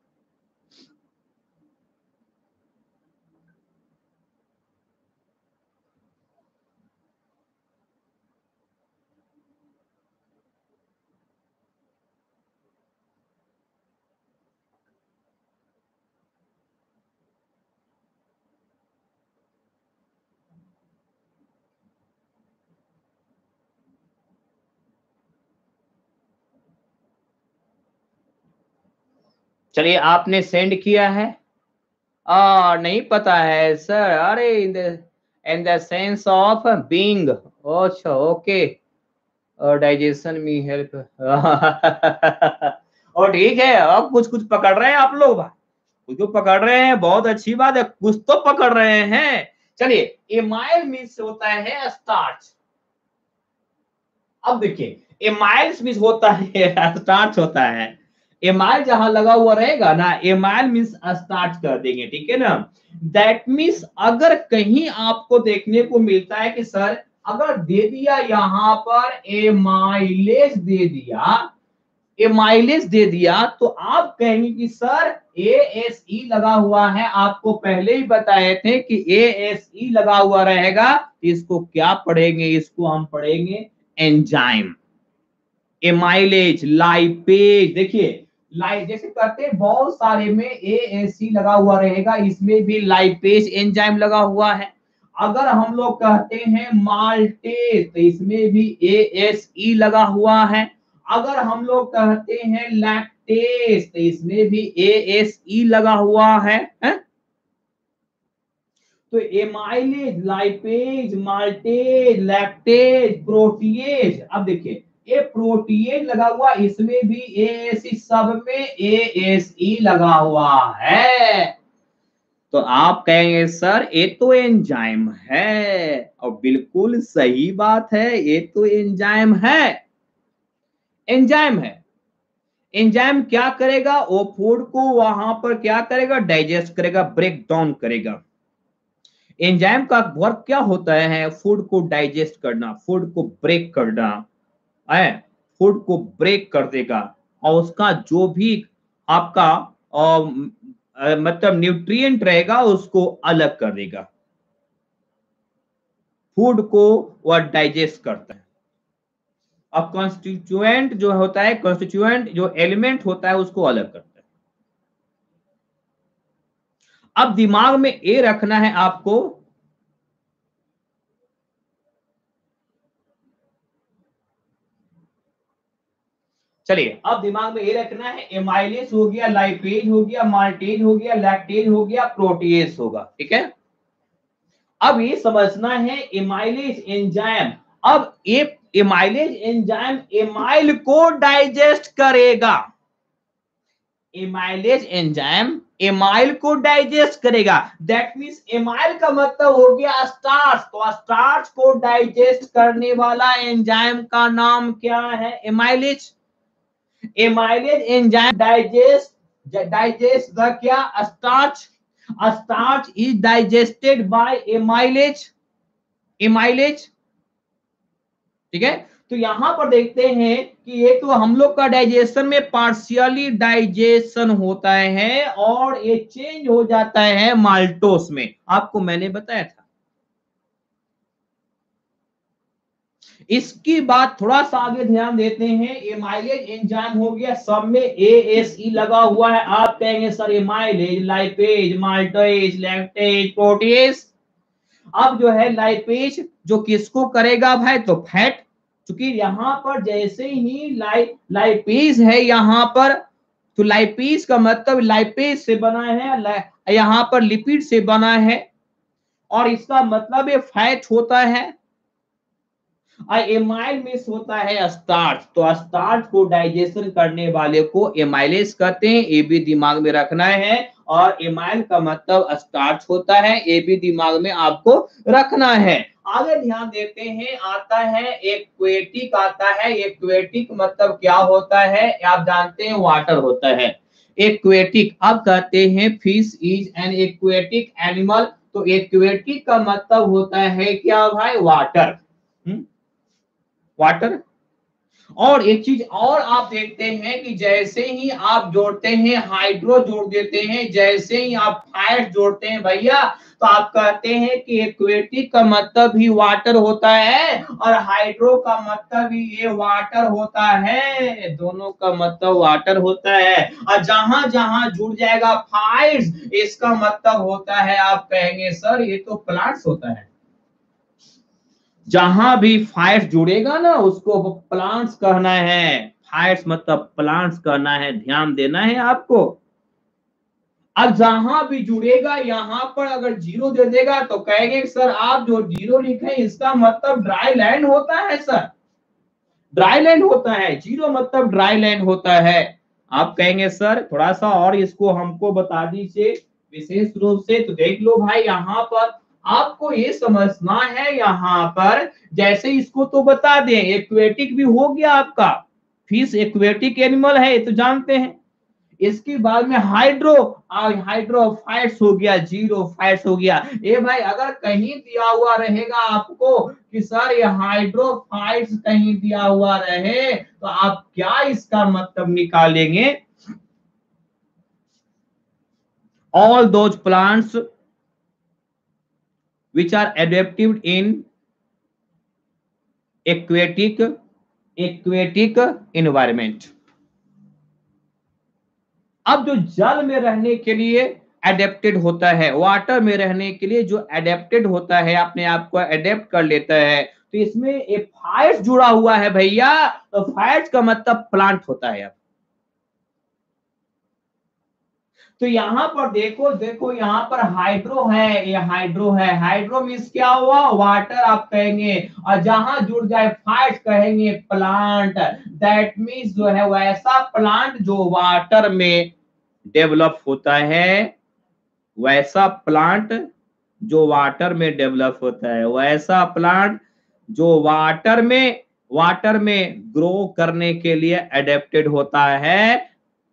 [SPEAKER 1] चलिए आपने सेंड किया है, नहीं पता है सर, अरे in the sense of being, अच्छा ओके, और डाइजेशन में हेल्प और ठीक है, अब कुछ कुछ पकड़ रहे हैं आप लोग, कुछ तो पकड़ रहे हैं, बहुत अच्छी बात है, कुछ तो पकड़ रहे हैं। चलिए एमाइल मीन्स होता है स्टार्च। अब देखिए एमाइल्स मीन्स होता है स्टार्च होता है। एमाइल जहां लगा हुआ रहेगा ना, एमाइल मीन्स स्टार्च कर देंगे, ठीक है ना। दैट मीन्स अगर कहीं आपको देखने को मिलता है कि सर अगर दे दिया यहां पर एमाइलेज दे दिया, एमाइलेज दे दिया, तो आप कहेंगे कि सर ASE लगा हुआ है। आपको पहले ही बताए थे कि ASE लगा हुआ रहेगा, इसको क्या पढ़ेंगे, इसको हम पढ़ेंगे एंजाइम। एमाइलेज, लाइपेज, देखिए जैसे करते हैं बहुत सारे में ASE लगा हुआ रहेगा, इसमें भी लाइपेज एंजाइम लगा हुआ है। अगर हम लोग कहते हैं माल्टेज, तो इसमें भी ASE लगा हुआ है। अगर हम लोग कहते हैं लैक्टेज, तो इसमें भी ASE लगा हुआ है? तो amylase, lipase, maltase, lactase, protease, अब देखिए ये प्रोटीएज लगा हुआ, इसमें भी ASE, सब में ASE लगा हुआ है। तो आप कहेंगे सर ये तो एंजाइम है, और बिल्कुल सही बात है, ये तो एंजाइम है, एंजाइम है। एंजाइम क्या करेगा, वो फूड को वहां पर क्या करेगा, डाइजेस्ट करेगा, ब्रेक डाउन करेगा। एंजाइम का वर्क क्या होता है, फूड को डाइजेस्ट करना, फूड को ब्रेक करना है, फूड को ब्रेक कर देगा, और उसका जो भी आपका मतलब न्यूट्रिएंट रहेगा उसको अलग कर देगा। फूड को वह डाइजेस्ट करता है। अब कॉन्स्टिट्यूएंट जो होता है, कॉन्स्टिट्यूएंट जो एलिमेंट होता है उसको अलग करता है। अब दिमाग में ये रखना है आपको, चलिए अब दिमाग में ये रखना है, एमाइलेज हो गया, लाइपेज हो गया, माल्टेज हो गया, लैक्टेज हो गया, प्रोटीएज होगा, ठीक है। अब ये समझना है एमाइलेज एंजाइम, अब ये एमाइलेज एंजाइम एमाइल को डाइजेस्ट करेगा, एमाइलेज एंजाइम एमाइल को डाइजेस्ट करेगा। दैट मींस एमाइल का मतलब हो गया स्टार्च, तो स्टार्च को डाइजेस्ट करने वाला एंजाइम का नाम क्या है, amylase. Amylase enzyme digest the क्या, starch, starch is digested by amylase, amylase, ठीक है। तो यहां पर देखते हैं कि ये तो हम लोग का डाइजेशन में पार्शियली डाइजेशन होता है और ये चेंज हो जाता है माल्टोस में, आपको मैंने बताया था। इसकी बात थोड़ा सा आगे ध्यान देते हैं, एमाइलेज एंजाइम हो गया, सब में एएसई लगा हुआ है। आप कहेंगे sir amylase, lipase, maltase, lactase, protease. अब जो है लाइपेज जो किसको करेगा भाई, तो फैट, क्योंकि यहां पर जैसे ही लाइपेज है यहां पर, तो लाइपेज का मतलब लाइपेज से बना है, यहां पर लिपिड से बना है, और इसका मतलब ये फैट होता है। एमाइल मिस होता है स्टार्च, तो स्टार्च को डाइजेशन करने वाले को एमाइलेज कहते हैं, ये भी दिमाग में रखना है। और एमाइल का मतलब स्टार्च होता है, ये भी दिमाग में आपको रखना है। आगे ध्यान देते हैं, आता है एक्वेटिक, आता है एक्वेटिक मतलब क्या होता है, आप जानते हैं वाटर होता है एक्वेटिक। अब कहते हैं fish is an aquatic animal, तो एक्वेटिक का मतलब होता है क्या भाई, वाटर, वाटर। और एक चीज और आप देखते हैं कि जैसे ही आप जोड़ते हैं हाइड्रो जोड़ देते हैं, जैसे ही आप फायर जोड़ते हैं भैया, तो आप कहते हैं कि एक्वेटिक का मतलब ही वाटर होता है और हाइड्रो का मतलब ही ये वाटर होता है, दोनों का मतलब वाटर होता है। और जहां जहां जुड़ जाएगा फाइर्स, इसका मतलब होता है, आप कहेंगे सर ये तो प्लांट्स होता है। जहां भी फाइट्स जुड़ेगा ना उसको प्लांट्स कहना है, फाइट्स मतलब प्लांट्स कहना है, ध्यान देना है आपको। अब जहां भी जुड़ेगा यहां पर अगर जीरो दे देगा तो कहेंगे सर आप जो जीरो लिखे इसका मतलब ड्राई लैंड होता है सर, ड्राई लैंड होता है, जीरो मतलब ड्राई लैंड होता है। आप कहेंगे सर थोड़ा सा और इसको हमको बता दीजिए विशेष रूप से, तो देख लो भाई यहां पर आपको ये समझना है, यहां पर जैसे इसको तो बता दें, एक्वेटिक भी हो गया आपका, फिश एक्वेटिक एनिमल है ये तो जानते हैं। इसके बाद में हाइड्रो, हाइड्रोफाइट्स हो गया, जीरो फाइट्स हो गया। ये भाई अगर कहीं दिया हुआ रहेगा आपको कि सर ये हाइड्रोफाइट्स कहीं दिया हुआ रहे, तो आप क्या इसका मतलब निकालेंगे, all those plants which are adapted in aquatic environment। अब जो जल में रहने के लिए एडेप्टेड होता है, वाटर में रहने के लिए जो एडेप्टेड होता है, अपने आप को एडेप्ट कर लेता है, तो इसमें एक फाइट्स जुड़ा हुआ है भैया, तो फाइट्स का मतलब प्लांट होता है। तो यहां पर देखो देखो यहां पर हाइड्रो है, ये हाइड्रो है, हाइड्रो मीन्स क्या हुआ, वाटर आप कहेंगे, और जहां जुड़ जाए फाइट्स कहेंगे प्लांट। दैट मीन्स जो है वैसा प्लांट जो वाटर में डेवलप होता है, वैसा प्लांट जो वाटर में डेवलप होता है, वैसा प्लांट जो वाटर में ग्रो करने के लिए एडेप्टेड होता है,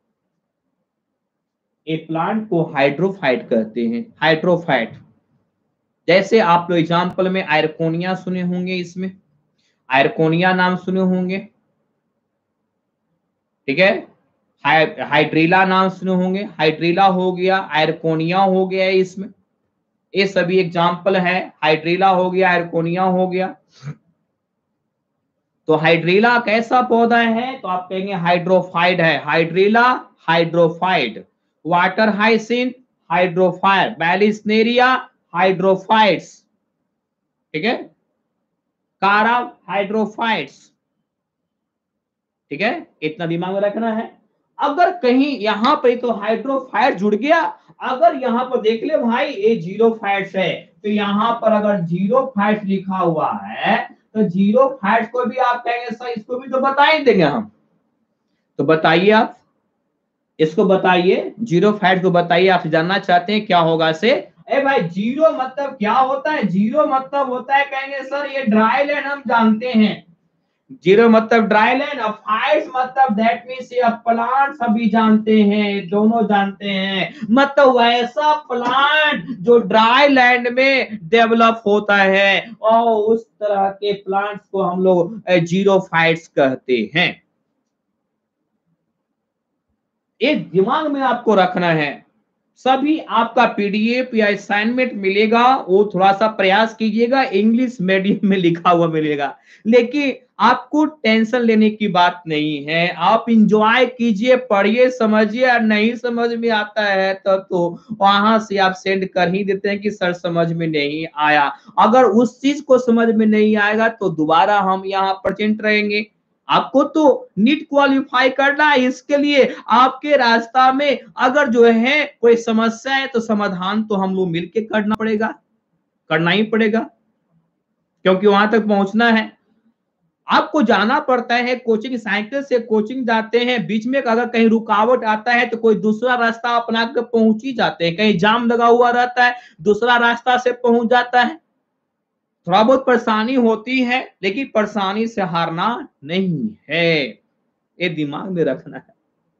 [SPEAKER 1] ए प्लांट को हाइड्रोफाइट कहते हैं, हाइड्रोफाइट। जैसे आप लोग एग्जाम्पल में आयरकोनिया सुने होंगे, इसमें आयरकोनिया नाम सुने होंगे, ठीक है, हाइड्रीला नाम सुने होंगे, हाइड्रीला हो गया, आयरकोनिया हो गया इसमें, ये सभी एग्जाम्पल है, हाइड्रीला हो गया, आयरकोनिया हो गया। तो हाइड्रीला कैसा पौधा है, तो आप कहेंगे हाइड्रोफाइड है, hydrilla hydrophyte, water hyacinth hydrophyte, vallisneria hydrophytes, ठीक है, कारा हाइड्रोफाइट्स, ठीक है, इतना दिमाग में रखना है। अगर कहीं यहां पर तो हाइड्रोफाइट जुड़ गया, अगर यहां पर देख ले भाई ये जीरो फाइट्स है, तो यहां पर अगर जीरो फाइट्स लिखा हुआ है, तो जीरो फाइट्स को भी आप कहेंगे सर इसको भी तो बता ही देंगे हम, तो बताइए आप इसको बताइए, जीरो फाइट को बताइए, आप जानना चाहते हैं क्या होगा से। ए भाई जीरो मतलब क्या होता है, जीरो मतलब होता है, कहेंगे सर ये ड्राई लैंड हम जानते हैं, जीरो मतलब ड्राई लैंड, और फाइट्स मतलब दैट मीन्स ये प्लांट सभी जानते हैं, दोनों जानते हैं, मतलब वैसा प्लांट जो ड्राई लैंड में डेवलप होता है, और उस तरह के प्लांट्स को हम लोग जीरो फाइट्स कहते हैं। एक दिमाग में आपको रखना है, सभी आपका पीडीएफ या असाइनमेंट मिलेगा, वो थोड़ा सा प्रयास कीजिएगा, इंग्लिश मीडियम में लिखा हुआ मिलेगा, लेकिन आपको टेंशन लेने की बात नहीं है, आप इंजॉय कीजिए, पढ़िए, समझिए, और नहीं समझ में आता है तो वहां से आप सेंड कर ही देते हैं कि सर समझ में नहीं आया। अगर उस चीज को समझ में नहीं आएगा तो दोबारा हम यहाँ प्रेजेंट रहेंगे। आपको तो नीट क्वालिफाई करना है, इसके लिए आपके रास्ता में अगर जो है कोई समस्या है तो समाधान तो हम लोग मिलके करना पड़ेगा, करना ही पड़ेगा, क्योंकि वहां तक पहुंचना है। आपको जाना पड़ता है कोचिंग, साइकिल से कोचिंग जाते हैं, बीच में अगर कहीं रुकावट आता है तो कोई दूसरा रास्ता अपना के पहुंच ही जाते हैं, कहीं जाम लगा हुआ रहता है दूसरा रास्ता से पहुंच जाता है। थोड़ा बहुत परेशानी होती है, लेकिन परेशानी से हारना नहीं है, ये दिमाग में रखना है।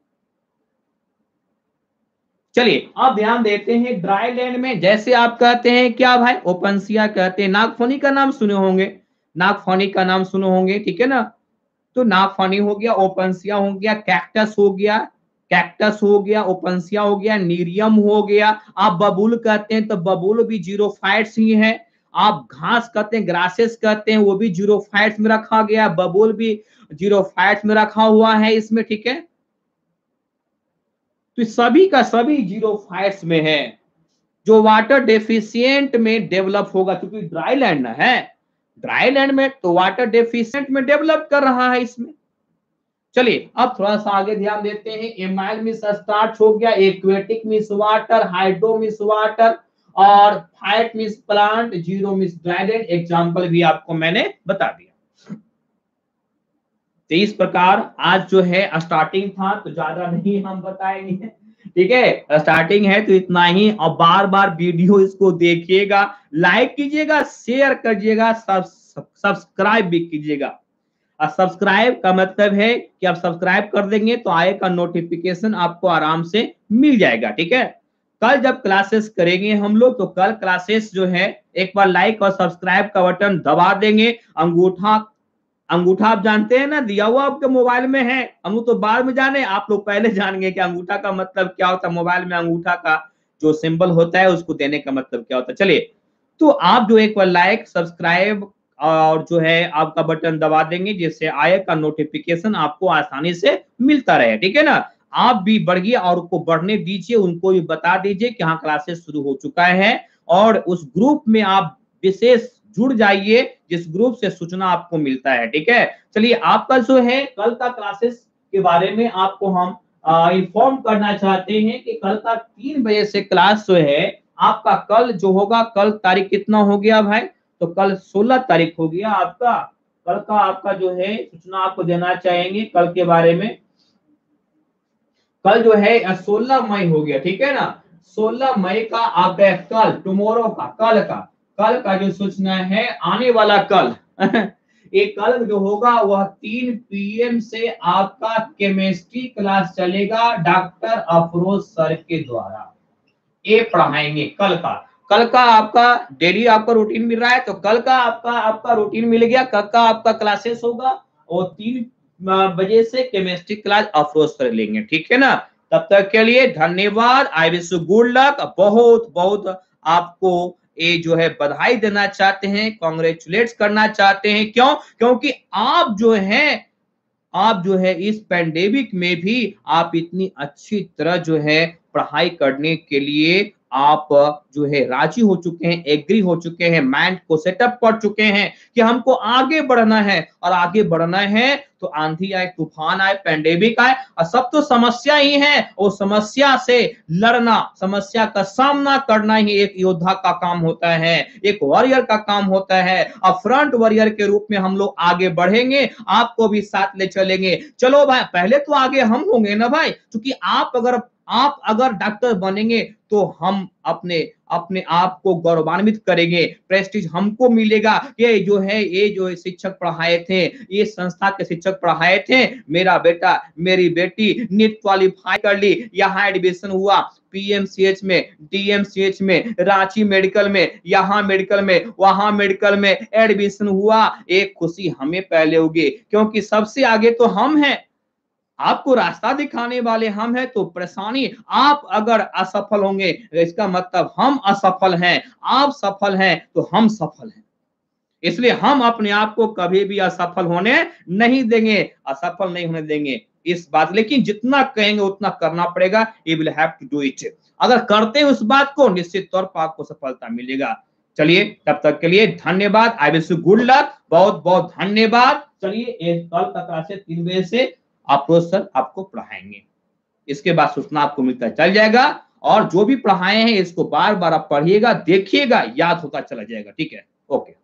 [SPEAKER 1] चलिए अब ध्यान देते हैं ड्राई लैंड में, जैसे आप कहते हैं क्या भाई, ओपनसिया कहते हैं, नागफनी का नाम सुने होंगे, नागफनी का नाम सुने होंगे, ठीक है ना। तो नागफनी हो गया, ओपनसिया हो गया, कैक्टस हो गया, कैक्टस हो गया, ओपनसिया हो गया, नीरियम हो गया। आप बबूल कहते हैं तो बबूल भी जीरो फाइट्स ही है। आप घास कहते हैं, ग्रासेस कहते हैं, वो भी जीरो फाइट्स में रखा गया, बबूल भी जीरो फाइट्स में रखा हुआ है इसमें, ठीक है। तो सभी का सभी जीरो फाइट्स में है, जो वाटर डेफिशिएंट में डेवलप होगा, क्योंकि ड्राई लैंड है, ड्राई लैंड में तो वाटर डेफिशिएंट में डेवलप कर रहा है इसमें। चलिए अब थोड़ा सा आगे ध्यान देते हैं, एमाइल मींस स्टार्च हो गया, aquatic means water, hydro means water, और phyte means plant, xero means dry land, example भी आपको मैंने बता दिया। तो इस प्रकार आज जो है स्टार्टिंग था, तो ज्यादा नहीं हम बताएंगे, ठीक है, स्टार्टिंग है तो इतना ही, और बार बार वीडियो इसको देखिएगा, लाइक कीजिएगा, शेयर करिएगा, सब्सक्राइब भी कीजिएगा। और सब्सक्राइब का मतलब है कि आप सब्सक्राइब कर देंगे तो आएगा नोटिफिकेशन, आपको आराम से मिल जाएगा, ठीक है। कल जब क्लासेस करेंगे हम लोग, तो कल क्लासेस जो है एक बार लाइक और सब्सक्राइब का बटन दबा देंगे, अंगूठा, अंगूठा आप जानते हैं ना, दिया हुआ आपके मोबाइल में है, हम तो बाद में जाने, आप लोग पहले जानेंगे कि अंगूठा का मतलब क्या होता है, मोबाइल में अंगूठा का जो सिंबल होता है उसको देने का मतलब क्या होता है। चलिए, तो आप जो एक बार लाइक, सब्सक्राइब और जो है आपका बटन दबा देंगे, जिससे आएगा नोटिफिकेशन, आपको आसानी से मिलता रहे, ठीक है ना। आप भी बढ़िए और को बढ़ने दीजिए, उनको भी बता दीजिए कि हाँ क्लासेस शुरू हो चुका है, और उस ग्रुप में आप विशेष जुड़ जाइए जिस ग्रुप से सूचना आपको मिलता है, ठीक है। चलिए, आपका जो है कल का क्लासेस के बारे में आपको हम इन्फॉर्म करना चाहते हैं कि कल का 3 बजे से क्लास जो है आपका कल जो होगा, कल तारीख कितना हो गया भाई, तो कल 16 तारीख हो गया आपका। कल का आपका जो है सूचना आपको देना चाहेंगे कल के बारे में। कल जो है 16 मई हो गया, ठीक है ना। 16 मई का आपका कल, टुमारो का, कल का जो सूचना है, आने वाला कल एक कल जो होगा वह 3 PM से आपका केमिस्ट्री क्लास चलेगा, डॉक्टर अफरोज सर के द्वारा ये पढ़ाएंगे। कल का आपका डेली आपका रूटीन मिल रहा है, तो कल का आपका रूटीन मिल गया, कल का आपका क्लासेस होगा, और 3 बजे से केमिस्ट्री क्लास अफरोज सर लेंगे, ठीक है ना। तब तक के लिए धन्यवाद, I wish you good luck, बहुत बहुत आपको ये जो है बधाई देना चाहते हैं, कॉन्ग्रेचुलेट करना चाहते हैं, क्यों, क्योंकि आप जो है इस पैंडेमिक में भी आप इतनी अच्छी तरह जो है पढ़ाई करने के लिए आप जो है राजी हो चुके हैं, एग्री हो चुके हैं, माइंड को सेटअप कर चुके हैं कि हमको आगे बढ़ना है, और आगे बढ़ना है तो आंधी आए, तूफान आए, पैंडेमिक आए, और सब तो समस्या ही है, और समस्या से लड़ना, समस्या का सामना करना ही एक योद्धा का काम होता है, एक वॉरियर का काम होता है। अब फ्रंट वॉरियर के रूप में हम लोग आगे बढ़ेंगे, आपको भी साथ ले चलेंगे। चलो भाई, पहले तो आगे हम होंगे ना भाई, क्योंकि आप अगर डॉक्टर बनेंगे तो हम अपने अपने आप को गौरवान्वित करेंगे, प्रेस्टीज हमको मिलेगा। ये जो शिक्षक पढ़ाए थे, ये संस्था के शिक्षक पढ़ाए थे, मेरा बेटा मेरी बेटी नीट क्वालिफाई कर ली, यहाँ एडमिशन हुआ, पीएमसीएच में, डीएमसीएच में, रांची मेडिकल में, यहाँ मेडिकल में, वहां मेडिकल में एडमिशन हुआ, एक खुशी हमें पहले होगी, क्योंकि सबसे आगे तो हम हैं, आपको रास्ता दिखाने वाले हम हैं। तो परेशानी, आप अगर असफल होंगे इसका मतलब हम असफल हैं, आप सफल हैं तो हम सफल हैं। इसलिए हम अपने आप को कभी भी असफल होने नहीं देंगे, असफल नहीं होने देंगे इस बात। लेकिन जितना कहेंगे उतना करना पड़ेगा, you will have to do it. अगर करते हैं उस बात को, निश्चित तौर पर आपको सफलता मिलेगा। चलिए, तब तक के लिए धन्यवाद। I wish you good luck, बहुत बहुत धन्यवाद। चलिए, कल कक्षा से 3 बजे से अप्रोच सर आपको पढ़ाएंगे, इसके बाद सूचना आपको मिलता चल जाएगा। और जो भी पढ़ाए हैं इसको बार बार आप पढ़िएगा, देखिएगा, याद होता चला जाएगा। ठीक है, ओके।